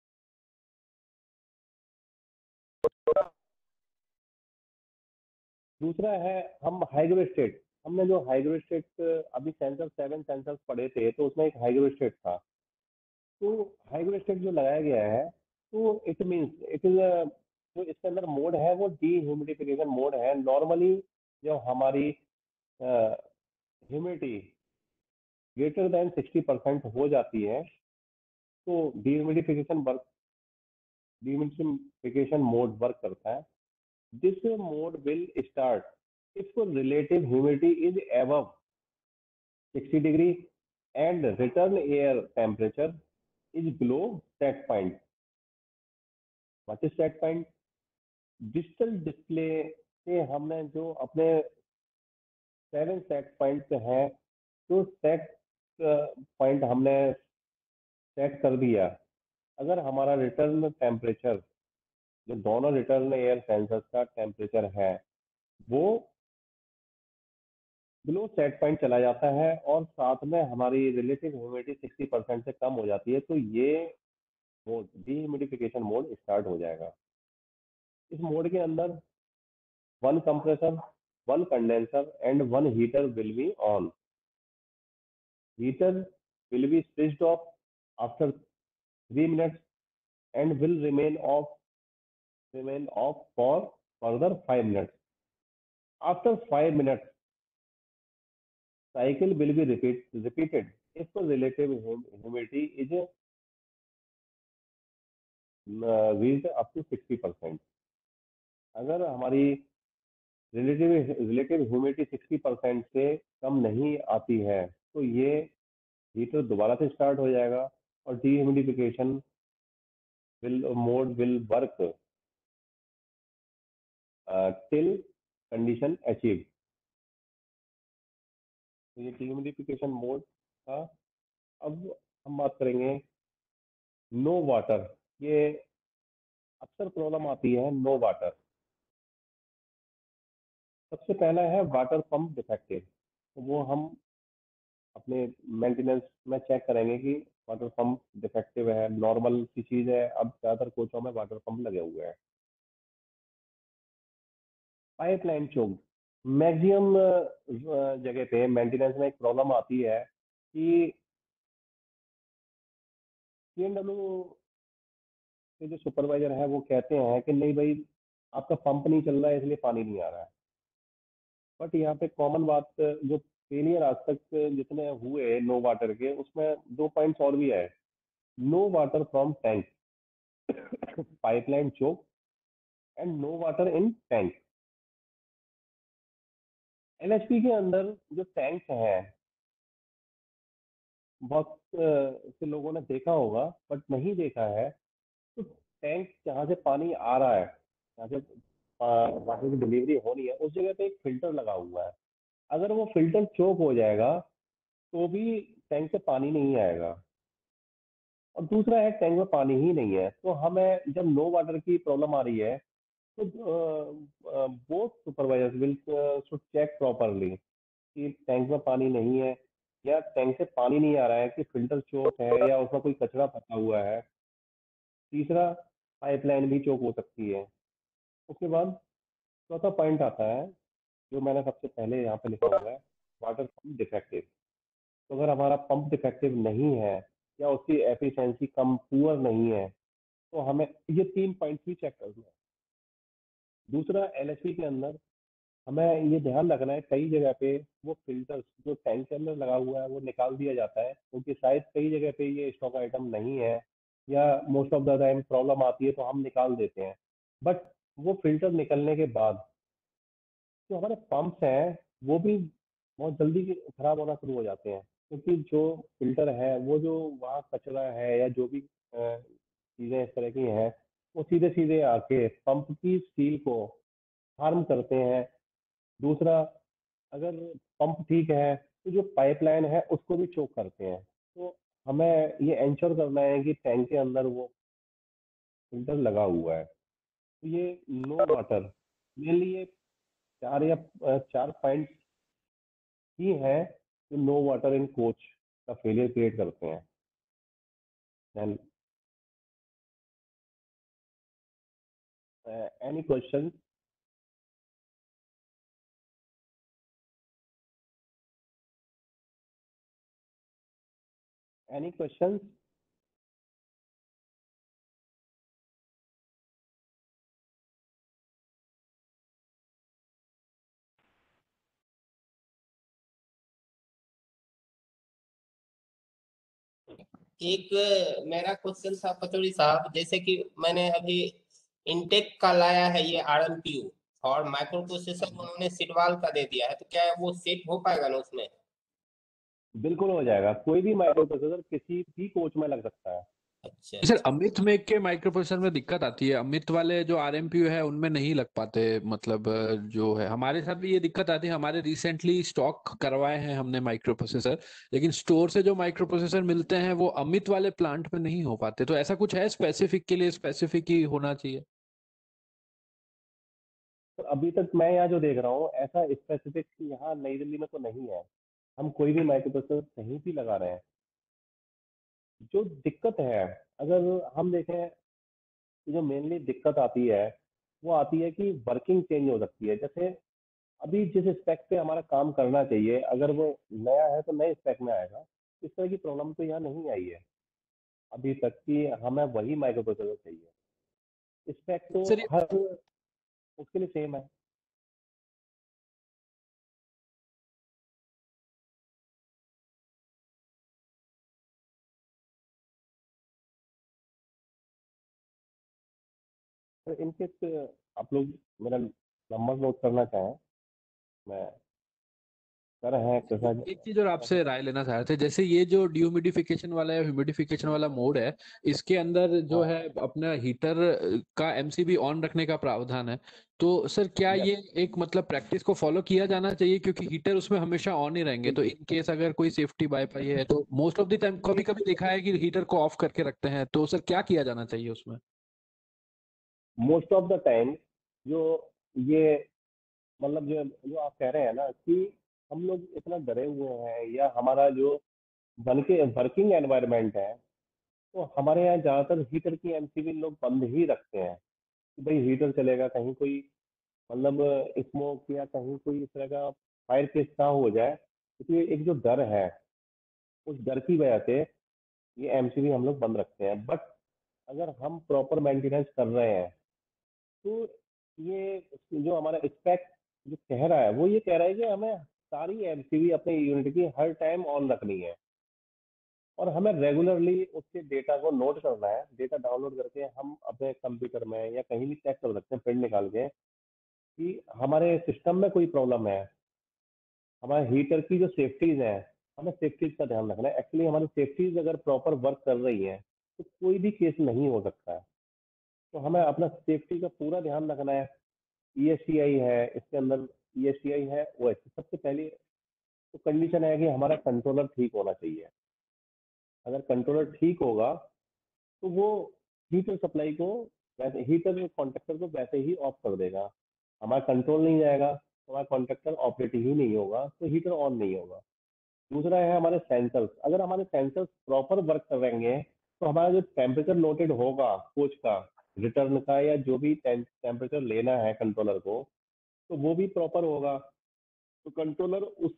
दूसरा है हम हाइग्रोस्टेट। हमने जो हाइग्रोस्टेट अभी सेंसर सेवन सेंसर्स पढ़े थे, तो उसमें एक हाइग्रोस्टेट था। तो हाइग्रोस्टेट जो लगाया गया है, तो इट मीन्स इट इज जो इसके अंदर मोड है वो डी मोड है। नॉर्मली जो हमारी humidity greater than sixty percent हो जाती है, तो D work D mode work करता है। This mode will start if relative humidity is above sixty degree and return air temperature is below set point. What is set point? Digital display से हमने जो अपने सेवन सेट पॉइंट हैं, तो set point हमने set कर दिया। अगर हमारा रिटर्न टेम्परेचर, जो दोनों रिटर्न एयर सेंसर्स का टेम्परेचर है, वो बिलो सेट पॉइंट चला जाता है और साथ में हमारी रिलेटिव ह्यूमिडिटी सिक्सटी परसेंट से कम हो जाती है, तो ये मोड डी मोड स्टार्ट हो जाएगा। इस मोड के अंदर one compressor, one condenser and one heater will be on. Heater will be switched off after three minutes and will remain off remain off for further five minutes. After five minutes, cycle will be repeat, repeated if the relative humidity is uh, reached up to sixty percent. अगर हमारी relative relative humidity sixty percent से कम नहीं आती है, तो ये heater दोबारा से स्टार्ट हो जाएगा और dehumidification will mode will work till condition achieve. तो ये ह्यूमिडिफिकेशन मोड था। अब हम बात करेंगे नो वाटर। ये अक्सर प्रॉब्लम आती है नो वाटर। सबसे पहला है वाटर पंप डिफेक्टिव, तो वो हम अपने मेंटेनेंस में चेक करेंगे कि वाटर पंप डिफेक्टिव है, नॉर्मल सी चीज़ है। अब ज़्यादातर कोचों में वाटर पंप लगे हुए हैं। पाइपलाइन चोक मैक्सिमम जगह पे मेंटेनेंस में एक प्रॉब्लम आती है कि सीएनडब्ल्यू के जो सुपरवाइजर है वो कहते हैं कि नहीं भाई, आपका पंप नहीं चल रहा है इसलिए पानी नहीं आ रहा है। बट यहाँ पे कॉमन बात, जो फेलियर आज तक जितने हुए नो वाटर के, उसमें दो पॉइंट्स और भी है। No water from tank, pipeline choke, and no water in tank. LHP के अंदर जो टैंक हैं, बहुत अ, से लोगों ने देखा होगा, बट नहीं देखा है। तो टैंक जहाँ से पानी आ रहा है, जहाँ से वाटर की डिलीवरी होनी है, उस जगह पे एक फिल्टर लगा हुआ है। अगर वो फिल्टर चोक हो जाएगा तो भी टैंक से पानी नहीं आएगा। और दूसरा है, टैंक में पानी ही नहीं है, तो हमें जब नो वाटर की प्रॉब्लम आ रही है तो both supervisors will should check properly कि टैंक में पानी नहीं है, या टैंक से पानी नहीं आ रहा है, कि फिल्टर चोक है या उसमें कोई कचरा फंसा हुआ है। तीसरा, पाइपलाइन भी चोक हो सकती है। उसके बाद चौथा पॉइंट आता है, जो मैंने सबसे पहले यहाँ पे लिखा हुआ है, वाटर पंप डिफेक्टिव। तो अगर हमारा पंप डिफेक्टिव नहीं है या उसकी एफिशिएंसी कम पुअर नहीं है, तो हमें ये तीन पॉइंट्स भी चेक करना है। दूसरा, एलएचपी के अंदर हमें ये ध्यान रखना है, कई जगह पे वो फिल्टर जो टैंक के अंदर लगा हुआ है वो निकाल दिया जाता है, क्योंकि शायद कई जगह पे ये स्टॉक आइटम नहीं है, या most of the time problem आती है तो हम निकाल देते हैं। बट वो फिल्टर निकलने के बाद जो हमारे पंप्स हैं वो भी बहुत जल्दी खराब होना शुरू हो जाते हैं, क्योंकि जो फिल्टर है, वो जो वहाँ कचरा है या जो भी अ, चीज़ें इस तरह की हैं, वो सीधे सीधे आके पंप की स्टील को हार्म करते हैं। दूसरा, अगर पंप ठीक है तो जो पाइपलाइन है उसको भी चोक करते हैं। तो हमें ये इंश्योर करना है कि टैंक के अंदर वो फिल्टर लगा हुआ है। तो ये नो वाटर, मेनली ये चार या अ, चार पॉइंट ही है जो नो वाटर इन कोच का फेलियर क्रिएट करते हैं। And any question? Any question? एक अ, मेरा क्वेश्चन था पचौड़ी साहब, जैसे कि मैंने अभी इंटेक का लाया है ये आरएमपीयू, और माइक्रो प्रोसेसर उन्होंने सिटवाल का दे दिया है, तो क्या वो सेट हो पाएगा ना उसमें? बिल्कुल हो जाएगा, कोई भी माइक्रो प्रोसेसर किसी भी कोच में लग सकता है। अच्छा सर अच्छा। अमित में के माइक्रो प्रोसेसर में दिक्कत आती है, अमित वाले जो आरएमपीयू है उनमें नहीं लग पाते। मतलब अ, जो है हमारे साथ भी ये दिक्कत आती है। हमारे रिसेंटली स्टॉक करवाए हैं हमने माइक्रो प्रोसेसर, लेकिन स्टोर से जो माइक्रो प्रोसेसर मिलते हैं वो अमित वाले प्लांट में नहीं हो पाते। तो ऐसा कुछ है स्पेसिफिक के लिए, स्पेसिफिक ही होना चाहिए? तो अभी तक मैं यहाँ जो देख रहा हूँ, ऐसा स्पेसिफिक यहाँ नई दिल्ली में तो नहीं है। हम कोई भी माइक्रो प्रोसेसर कहीं भी लगा रहे हैं। जो दिक्कत है, अगर हम देखें, कि जो मेनली दिक्कत आती है वो आती है कि वर्किंग चेंज हो सकती है। जैसे अभी जिस स्पेक पे हमारा काम करना चाहिए, अगर वो नया है तो नए स्पेक में आएगा। इस तरह की प्रॉब्लम तो यहाँ नहीं आई है अभी तक, कि हमें वही माइक्रो प्रोसेसर चाहिए। स्पेक तो सर ये हर उसके लिए सेम है। तो इनकेस आप लोग मेरा नंबर नोट करना चाहें, मैं सर हैं कृष्णा जी। एक चीज और आपसे राय लेना चाह रहे थे, जैसे ये जो डिह्यूमिडिफिकेशन वाला या ह्यूमिडिफिकेशन वाला मोड है, इसके अंदर जो हाँ। है अपना हीटर का एमसीबी ऑन रखने का प्रावधान है। तो सर क्या यस, ये एक मतलब प्रैक्टिस को फॉलो किया जाना चाहिए, क्योंकि हीटर उसमें हमेशा ऑन ही रहेंगे, तो बिल्कुल। इन केस अगर कोई सेफ्टी बायपाई है तो मोस्ट ऑफ द टाइम कभी एक कभी देखा है कि हीटर को ऑफ करके रखते हैं। तो सर क्या किया जाना चाहिए उसमें? मोस्ट ऑफ द टाइम जो ये मतलब जो जो आप कह रहे हैं ना, कि हम लोग इतना डरे हुए हैं, या हमारा जो बन के वर्किंग एनवायरनमेंट है, तो हमारे यहाँ ज़्यादातर हीटर की एमसीबी लोग बंद ही रखते हैं कि भाई हीटर चलेगा, कहीं कोई मतलब स्मोक या कहीं कोई इस तरह का फायर केस ना हो जाए। क्योंकि एक जो डर है, उस डर की वजह से ये एमसीबी हम लोग बंद रखते हैं। बट अगर हम प्रॉपर मेंटेनेंस कर रहे हैं, तो ये जो हमारा स्पेक जो कह रहा है, वो ये कह रहा है कि हमें सारी एमसीबी अपने यूनिट की हर टाइम ऑन रखनी है, और हमें रेगुलरली उसके डेटा को नोट करना है। डेटा डाउनलोड करके हम अपने कंप्यूटर में या कहीं भी चेक कर सकते हैं प्रिंट निकाल के कि हमारे सिस्टम में कोई प्रॉब्लम है। हमारे हीटर की जो सेफ्टीज है, हमें सेफ्टीज का ध्यान रखना है। एक्चुअली हमारी सेफ्टीज अगर प्रॉपर वर्क कर रही है, तो कोई भी केस नहीं हो सकता है। तो हमें अपना सेफ्टी का पूरा ध्यान रखना है। ईएसटीआई है इसके अंदर, ईएसटीआई है ओ एच। सबसे पहले तो कंडीशन है कि हमारा कंट्रोलर ठीक होना चाहिए। अगर कंट्रोलर ठीक होगा, तो वो हीटर सप्लाई को वैसे, हीटर कॉन्ट्रैक्टर को वैसे ही ऑफ कर देगा। हमारा कंट्रोल नहीं जाएगा, तो हमारा कॉन्ट्रैक्टर ऑपरेटिंग ही नहीं होगा, तो हीटर ऑन नहीं होगा। दूसरा है हमारे सेंसर्स। अगर हमारे सेंसर्स प्रॉपर वर्क करेंगे, तो हमारा जो टेम्परेचर नोटेड होगा कोच का, रिटर्न का, या जो भी टेम्परेचर लेना है कंट्रोलर को, तो वो भी प्रॉपर होगा। तो कंट्रोलर उस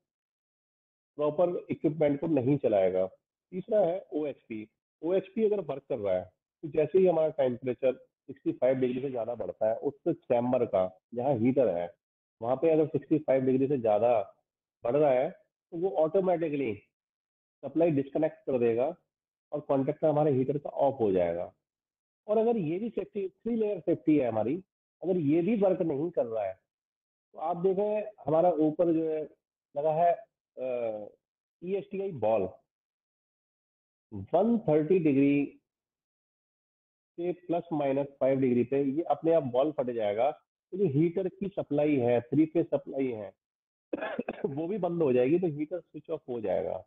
प्रॉपर इक्विपमेंट को नहीं चलाएगा। तीसरा है ओएचपी। ओएचपी अगर वर्क कर रहा है, तो जैसे ही हमारा टेम्परेचर पैंसठ डिग्री से ज़्यादा बढ़ता है, उस चैम्बर का जहाँ हीटर है, वहाँ पे अगर पैंसठ डिग्री से ज़्यादा बढ़ रहा है, तो वो ऑटोमेटिकली सप्लाई डिस्कनेक्ट कर देगा, और कॉन्ट्रैक्टर हमारे हीटर का ऑफ हो जाएगा। और अगर ये भी सेफ्टी, थ्री लेयर सेफ्टी है हमारी, अगर ये भी वर्क नहीं कर रहा है, तो आप देखें हमारा ऊपर जो है लगा है E S T I ball, one thirty degree से प्लस माइनस फाइव डिग्री पे ये अपने आप बॉल फट जाएगा। तो जो हीटर की सप्लाई है, थ्री फेज सप्लाई है, वो भी बंद हो जाएगी, तो हीटर स्विच ऑफ हो जाएगा।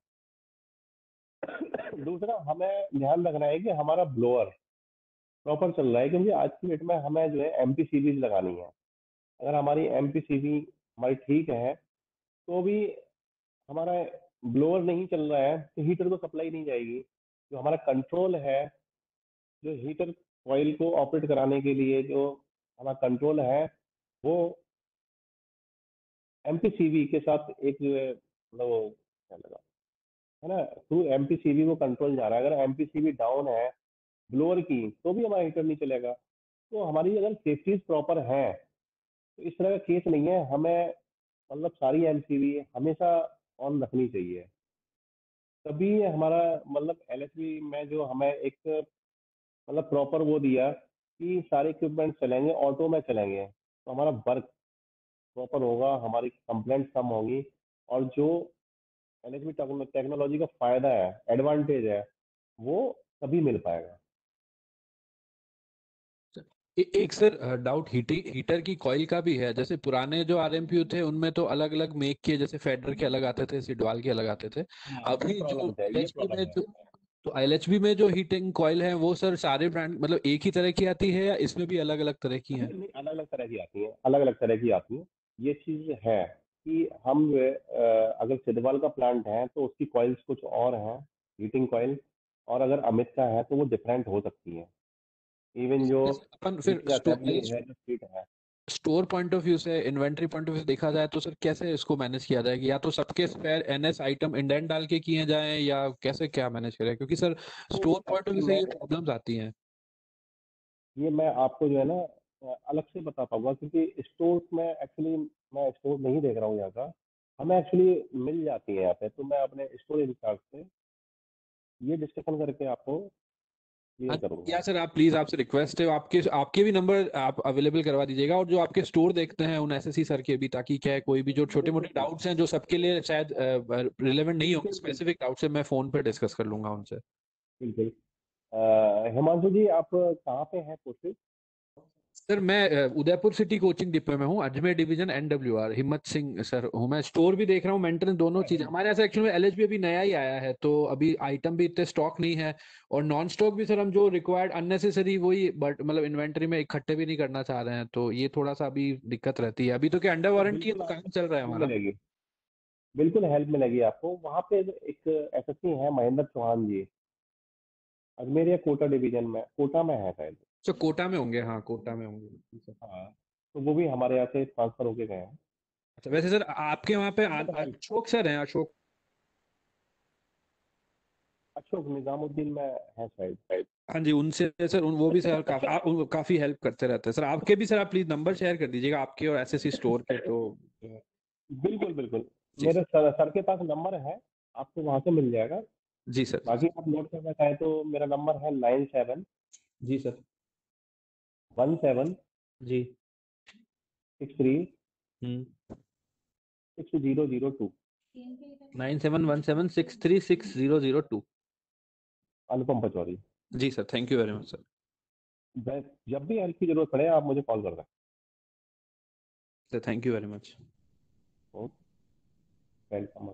दूसरा हमें ध्यान रखना है कि हमारा ब्लोअर प्रॉपर चल रहा है, क्योंकि आज की डेट में हमें जो है एम पी सी बीज लगानी है। अगर हमारी एम पी सी बी हमारी ठीक है, तो भी हमारा ब्लोअर नहीं चल रहा है, तो हीटर को सप्लाई नहीं जाएगी। जो हमारा कंट्रोल है, जो हीटर कॉइल को ऑपरेट कराने के लिए जो हमारा कंट्रोल है, वो एम पी सी बी के साथ एक जो है मतलब वो क्या लगा है ना, through M P C B वो कंट्रोल जा रहा है। अगर M P C B down है ब्लोअर की, तो भी हमारा हीटर नहीं चलेगा। तो हमारी अगर सेफ्टीज प्रॉपर है, तो इस तरह का केस नहीं है। हमें मतलब सारी एमसीबी हमेशा ऑन रखनी चाहिए। तभी हमारा मतलब एल एच बी में जो हमें एक मतलब प्रॉपर वो दिया कि सारे इक्विपमेंट चलेंगे, ऑटो में चलेंगे, तो हमारा वर्क प्रॉपर होगा, हमारी कंप्लेंट कम होगी, और जो एल एच बी टेक्नोलॉजी का फायदा है, एडवांटेज है, वो तभी मिल पाएगा। ए, एक सर डाउट हीटिंग हीटर की कॉइल का भी है। जैसे पुराने जो आरएमपीयू थे उनमें तो अलग अलग मेक के, जैसे फेडर के अलग आते थे, सिडवाल के अलग आते थे। हाँ, अभी ये जो प्रॉब्लम है, ये एलएचबी में प्रॉब्लम है। जो तो एलएचबी में जो हीटिंग कॉइल है वो सर सारे ब्रांड मतलब एक ही तरह की आती है, या इसमें भी अलग अलग तरह की हैं? नहीं, अलग अलग तरह की आती है, अलग अलग तरह की आती है। ये चीज है कि हम जो है, अ, अगर सिद्धवाल का प्लांट है, तो उसकी कॉइल्स कुछ और हैं, हीटिंग कॉइल। और अगर अमित का है, तो वो डिफरेंट हो सकती है। इवन जो जैसे अपन फिर हीटर असेंबली है, जो सीट है। स्टोर पॉइंट ऑफ व्यू से, इन्वेंटरी पॉइंट ऑफ व्यू से देखा जाए तो सर कैसे इसको मैनेज किया जाए? या तो सबके स्पेयर एनएस आइटम इंडेंट डाल के किए जाएं, या कैसे क्या मैनेज करें? क्योंकि सर तो store point of actually view से मैं ये प्रॉब्लम्स आती हैं। ये मैं आपको जो है ना अ, अलग से बता पाऊंगा, क्योंकि स्टोर में एक्चुअली मैं स्टोर नहीं देख रहा हूँ यहाँ का। हमें एक्चुअली मिल जाती है यहाँ पे, तो मैं अपने स्टोर इंचार्ज से ये डिस्कशन करके आपको क्लियर हाँ, करूंगा। या सर आप प्लीज, आपसे रिक्वेस्ट है, आपके आपके भी नंबर आप अवेलेबल करवा दीजिएगा, और जो आपके स्टोर देखते हैं उन एसएससी सर के भी, ताकि क्या है कोई भी जो छोटे बिल्कुल मोटे डाउट्स हैं जो सबके लिए शायद रिलेवेंट नहीं होंगे, बिल्कुल बिल्कुल स्पेसिफिक डाउट्स है, मैं फोन पे डिस्कस कर लूंगा उनसे। बिल्कुल। अ, हिमांशु जी, आप कहाँ पे हैं पोस्टेड? सर मैं अ, उदयपुर सिटी कोचिंग डिपो में हूँ, अजमेर डिवीजन एनडब्ल्यूआर, हिम्मत सिंह सर हूँ मैं। स्टोर भी देख रहा हूँ, मेंटेनेंस, दोनों चीज हमारे यहाँ से। एक्चुअली एलएचबी अभी नया ही आया है, तो अभी आइटम भी इतने स्टॉक नहीं है, और नॉन स्टॉक भी सर हम जो रिक्वायर्ड अननेसेसरी वही बट मतलब इन्वेंटरी में इकट्ठे भी नहीं करना चाह रहे हैं, तो ये थोड़ा सा अभी दिक्कत रहती है। अभी तो क्या अंडर वारंटी है, बिल्कुल तो आपको काम चल रहा है छूट हमारा। मिलेगी। बिल्कुल हेल्प मिलेगी आपको। वहाँ पे एक एसएससी है महेंद्र चौहान जी, अजमेर या कोटा डिवीजन में, कोटा में है शायद। अच्छा, कोटा में होंगे, हाँ कोटा में होंगे। जी सर। हाँ, तो वो भी हमारे यहाँ से ट्रांसफर होके गए हैं। अच्छा, वैसे सर आपके वहाँ पे आ- बहुत हेल्प। अशोक सर हैं, अशोक। अशोक निजामुद्दीन में है शायद। हाँ जी, उनसे सर उन, वो भी सर काफी आ, उन, काफी हेल्प करते रहते हैं सर। आपके भी सर, आप प्लीज नंबर शेयर कर दीजिएगा आपके और एसएससी स्टोर के, तो बिल्कुल बिल्कुल, जी मेरे सर। सर, सर के पास नंबर है, आपको वहाँ से मिल जाएगा। जी सर। बाकी आप नोट करना चाहें तो मेरा नंबर है नाइन सेवन जी सर। वन सेवन जी। Six three hmm. Six zero zero two. Nine seven one seven six three six zero zero two. Anupam Pachauri. जी sir, thank you very much sir. बस जब भी हेल्प की जरूरत पड़े आप मुझे कॉल कर sir thank you very much. सकते हो। Welcome.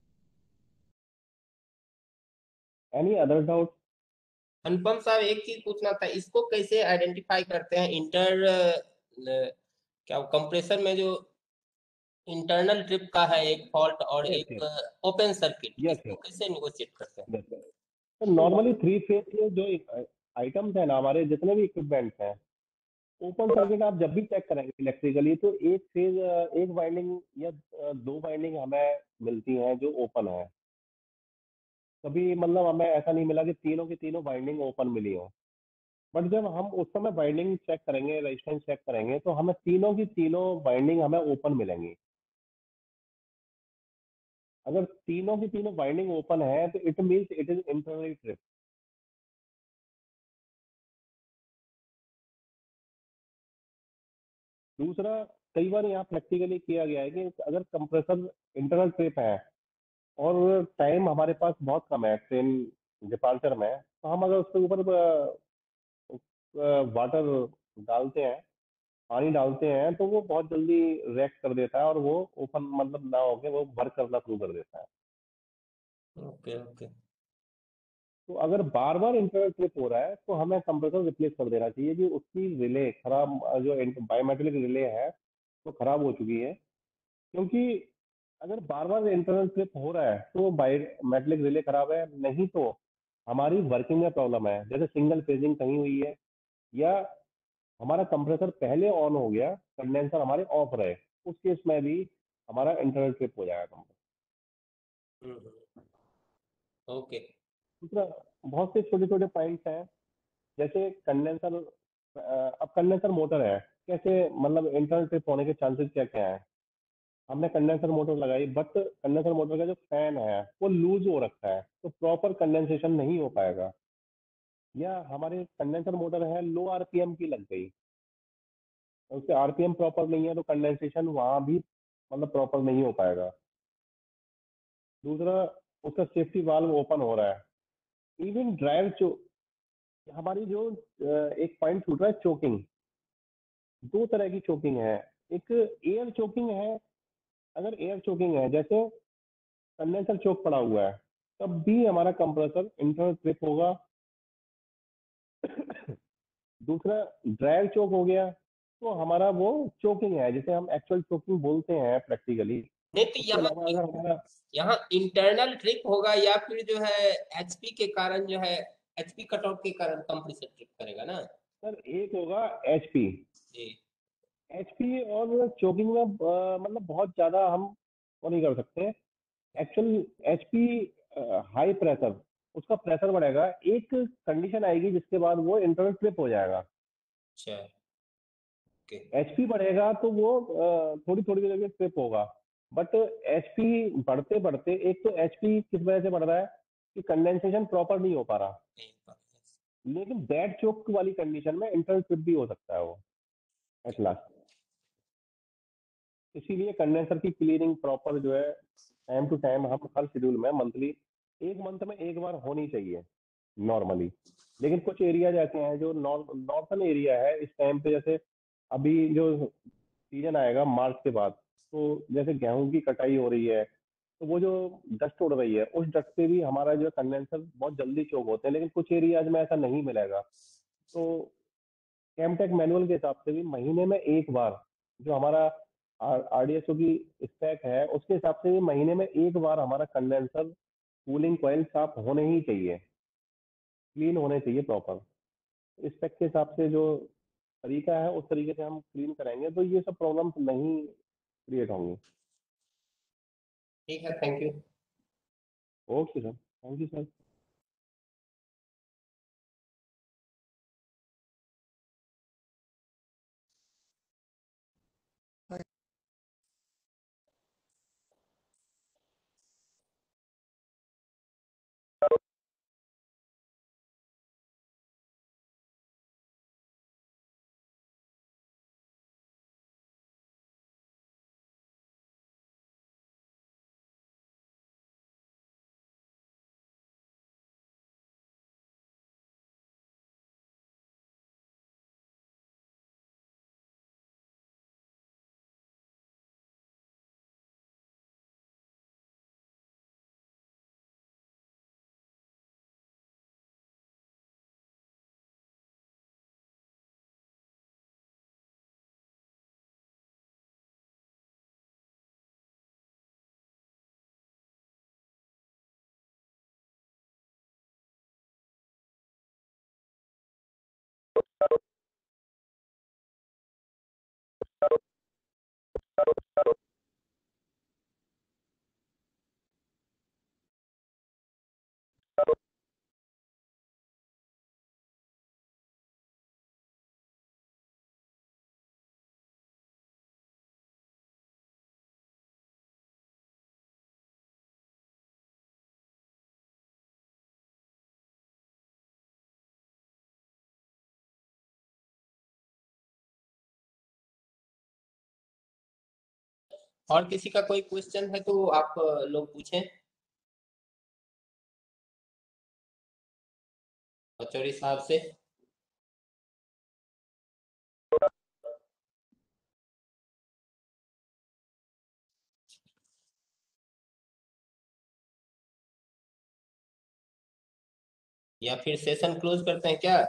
Any other doubt? Anupam साहब, एक चीज पूछना था, इसको कैसे आइडेंटिफाई करते हैं? इंटर क्या कंप्रेसर में जो इंटरनल ट्रिप का है एक फॉल्ट और यस एक यस ओपन सर्किट, यस इसको यस कैसे नेगोशिएट करते हैं? यस। तो नॉर्मली थ्री फेज के जो आइटम्स हैं ना, हमारे जितने भी इक्विपमेंट्स हैं, ओपन सर्किट आप जब भी चेक करेंगे इलेक्ट्रिकली तो एक फेज, एक वाइंडिंग या अ, दो वाइंडिंग हमें मिलती हैं जो ओपन है। कभी मतलब हमें ऐसा नहीं मिला कि तीनों की तीनों वाइंडिंग ओपन मिली हो। बट जब हम उस समय वाइंडिंग चेक करेंगे, रेजिस्टेंस चेक करेंगे, तो हमें तीनों की तीनों वाइंडिंग हमें ओपन मिलेंगी। अगर तीनों की तीनों वाइंडिंग ओपन है तो it means it is internally trip. दूसरा, कई बार यहाँ प्रैक्टिकली किया गया है कि अगर कंप्रेसर इंटरनल ट्रिप है और टाइम हमारे पास बहुत कम है ट्रेन डिपार्चर में, तो हम अगर उसके ऊपर वाटर डालते हैं, पानी डालते हैं, तो वो बहुत जल्दी रिएक्ट कर देता है और वो ओपन मतलब ना होके वो वर्क करना शुरू कर देता है। Okay okay. तो अगर बार बार इंटरनल ट्रिप हो रहा है तो हमें कंप्रेसर रिप्लेस कर देना चाहिए कि उसकी रिले खराब, जो बायोमेट्रिक रिले है तो खराब हो चुकी है। क्योंकि अगर बार बार इंटरनल ट्रिप हो रहा है तो बायोमेट्रिक रिले खराब है, नहीं तो हमारी वर्किंग में प्रॉब्लम है, जैसे सिंगल फेजिंग कहीं हुई है या हमारा कंप्रेसर पहले ऑन हो गया, कंडेंसर हमारे ऑफ रहे, उस केस में भी हमारा इंटरनल ट्रिप हो जाएगा कंप्रेसर। हम्म, ओके। दूसरा, बहुत से छोटे छोटे पॉइंट्स हैं, जैसे कंडेंसर, अब कंडेंसर मोटर है, कैसे मतलब इंटरनल ट्रिप होने के चांसेस क्या क्या है। हमने कंडेंसर मोटर लगाई बट कंडेंसर मोटर का जो फैन है वो लूज हो रखा है तो प्रॉपर कंडेंसेशन नहीं हो पाएगा। या हमारे कंडेंसर मोटर है लो आरपीएम की लग गई, उसके आरपीएम प्रॉपर नहीं है तो कंडेंसेशन वहां भी मतलब प्रॉपर नहीं हो पाएगा। दूसरा, उसका सेफ्टी वाल्व ओपन हो रहा है। इवन ड्राइव चो हमारी जो अ, एक पॉइंट छूट रहा है, चोकिंग। दो तरह की चोकिंग है। एक एयर चोकिंग है। अगर एयर चोकिंग है, जैसे कंडेंसर चोक पड़ा हुआ है, तब भी हमारा कंप्रेसर इंटरनल ट्रिप होगा। दूसरा, ड्रायर चोक हो गया तो हमारा वो चोकिंग है, जिसे हम एक्चुअल चोकिंग बोलते हैं प्रैक्टिकली। नहीं तो उसके यहाँ अलावा अगर हमारा, यहाँ इंटरनल ट्रिप होगा या फिर जो है एचपी के कारण, जो है एचपी कटआउट के कारण कंप्रेसर ट्रिप करेगा ना? सर एक होगा एचपी। जी। एचपी और चोकिंग में अ, मतलब बहुत ज्यादा हम वो नहीं कर सकते। एक्चुअल एचपी हाई प्रेशर, उसका प्रेशर बढ़ेगा, एक कंडीशन आएगी जिसके बाद वो इंटरनल ट्रिप हो जाएगा। अच्छा। ओके। एचपी बढ़ेगा तो वो अ, थोड़ी थोड़ी देर में ट्रिप होगा। बट एचपी बढ़ते बढ़ते, एक तो एचपी किस वजह से बढ़ रहा है कि कंडेंसेशन प्रॉपर नहीं हो पा रहा, लेकिन डेड चोक वाली कंडीशन में इंटरनल ट्रिप भी हो सकता है वो एट लास्ट। इसीलिए कंडेंसर की क्लीनिंग प्रॉपर जो है टाइम टू टाइम हम हर शेड्यूल में, मंथली, एक मंथ में एक बार होनी चाहिए नॉर्मली। लेकिन कुछ एरिया ऐसे हैं जो नॉर्थन एरिया है इस टाइम पे, जैसे अभी जो सीजन आएगा मार्च के बाद, तो जैसे गेहूं की कटाई हो रही है, तो वो जो डस्ट उड़ रही है उस डस्ट पे भी हमारा जो कंडेंसर बहुत जल्दी चोक होते हैं। लेकिन कुछ एरियाज में ऐसा नहीं मिलेगा, तो कैमटेक मैनुअल के हिसाब से भी महीने में एक बार जो हमारा आरडीएसओ की स्पेक है उसके हिसाब से महीने में एक बार हमारा कंडेंसर कूलिंग कॉइल साफ होने ही चाहिए, क्लीन होने चाहिए प्रॉपर। स्पेक के हिसाब से जो तरीका है उस तरीके से हम क्लीन कराएंगे तो ये सब प्रॉब्लम्स नहीं क्रिएट होंगी। ठीक है, thank you. Okay sir, thank you sir. और किसी का कोई क्वेश्चन है तो आप लोग पूछें। पचौड़ी साहब से। या फिर सेशन क्लोज करते हैं क्या?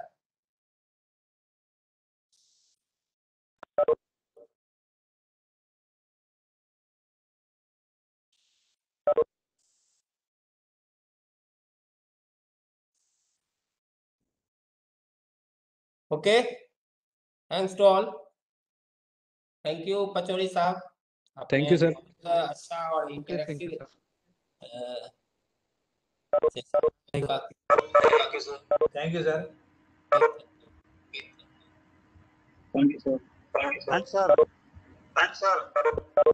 Okay, thanks to all. Thank you Pachauri साहब, आपने थैंक यू सर। बहुत अच्छा और okay, thank you interactive sir. Session का। Thank you sir. Thank you sir. Thanks sir. Thanks sir.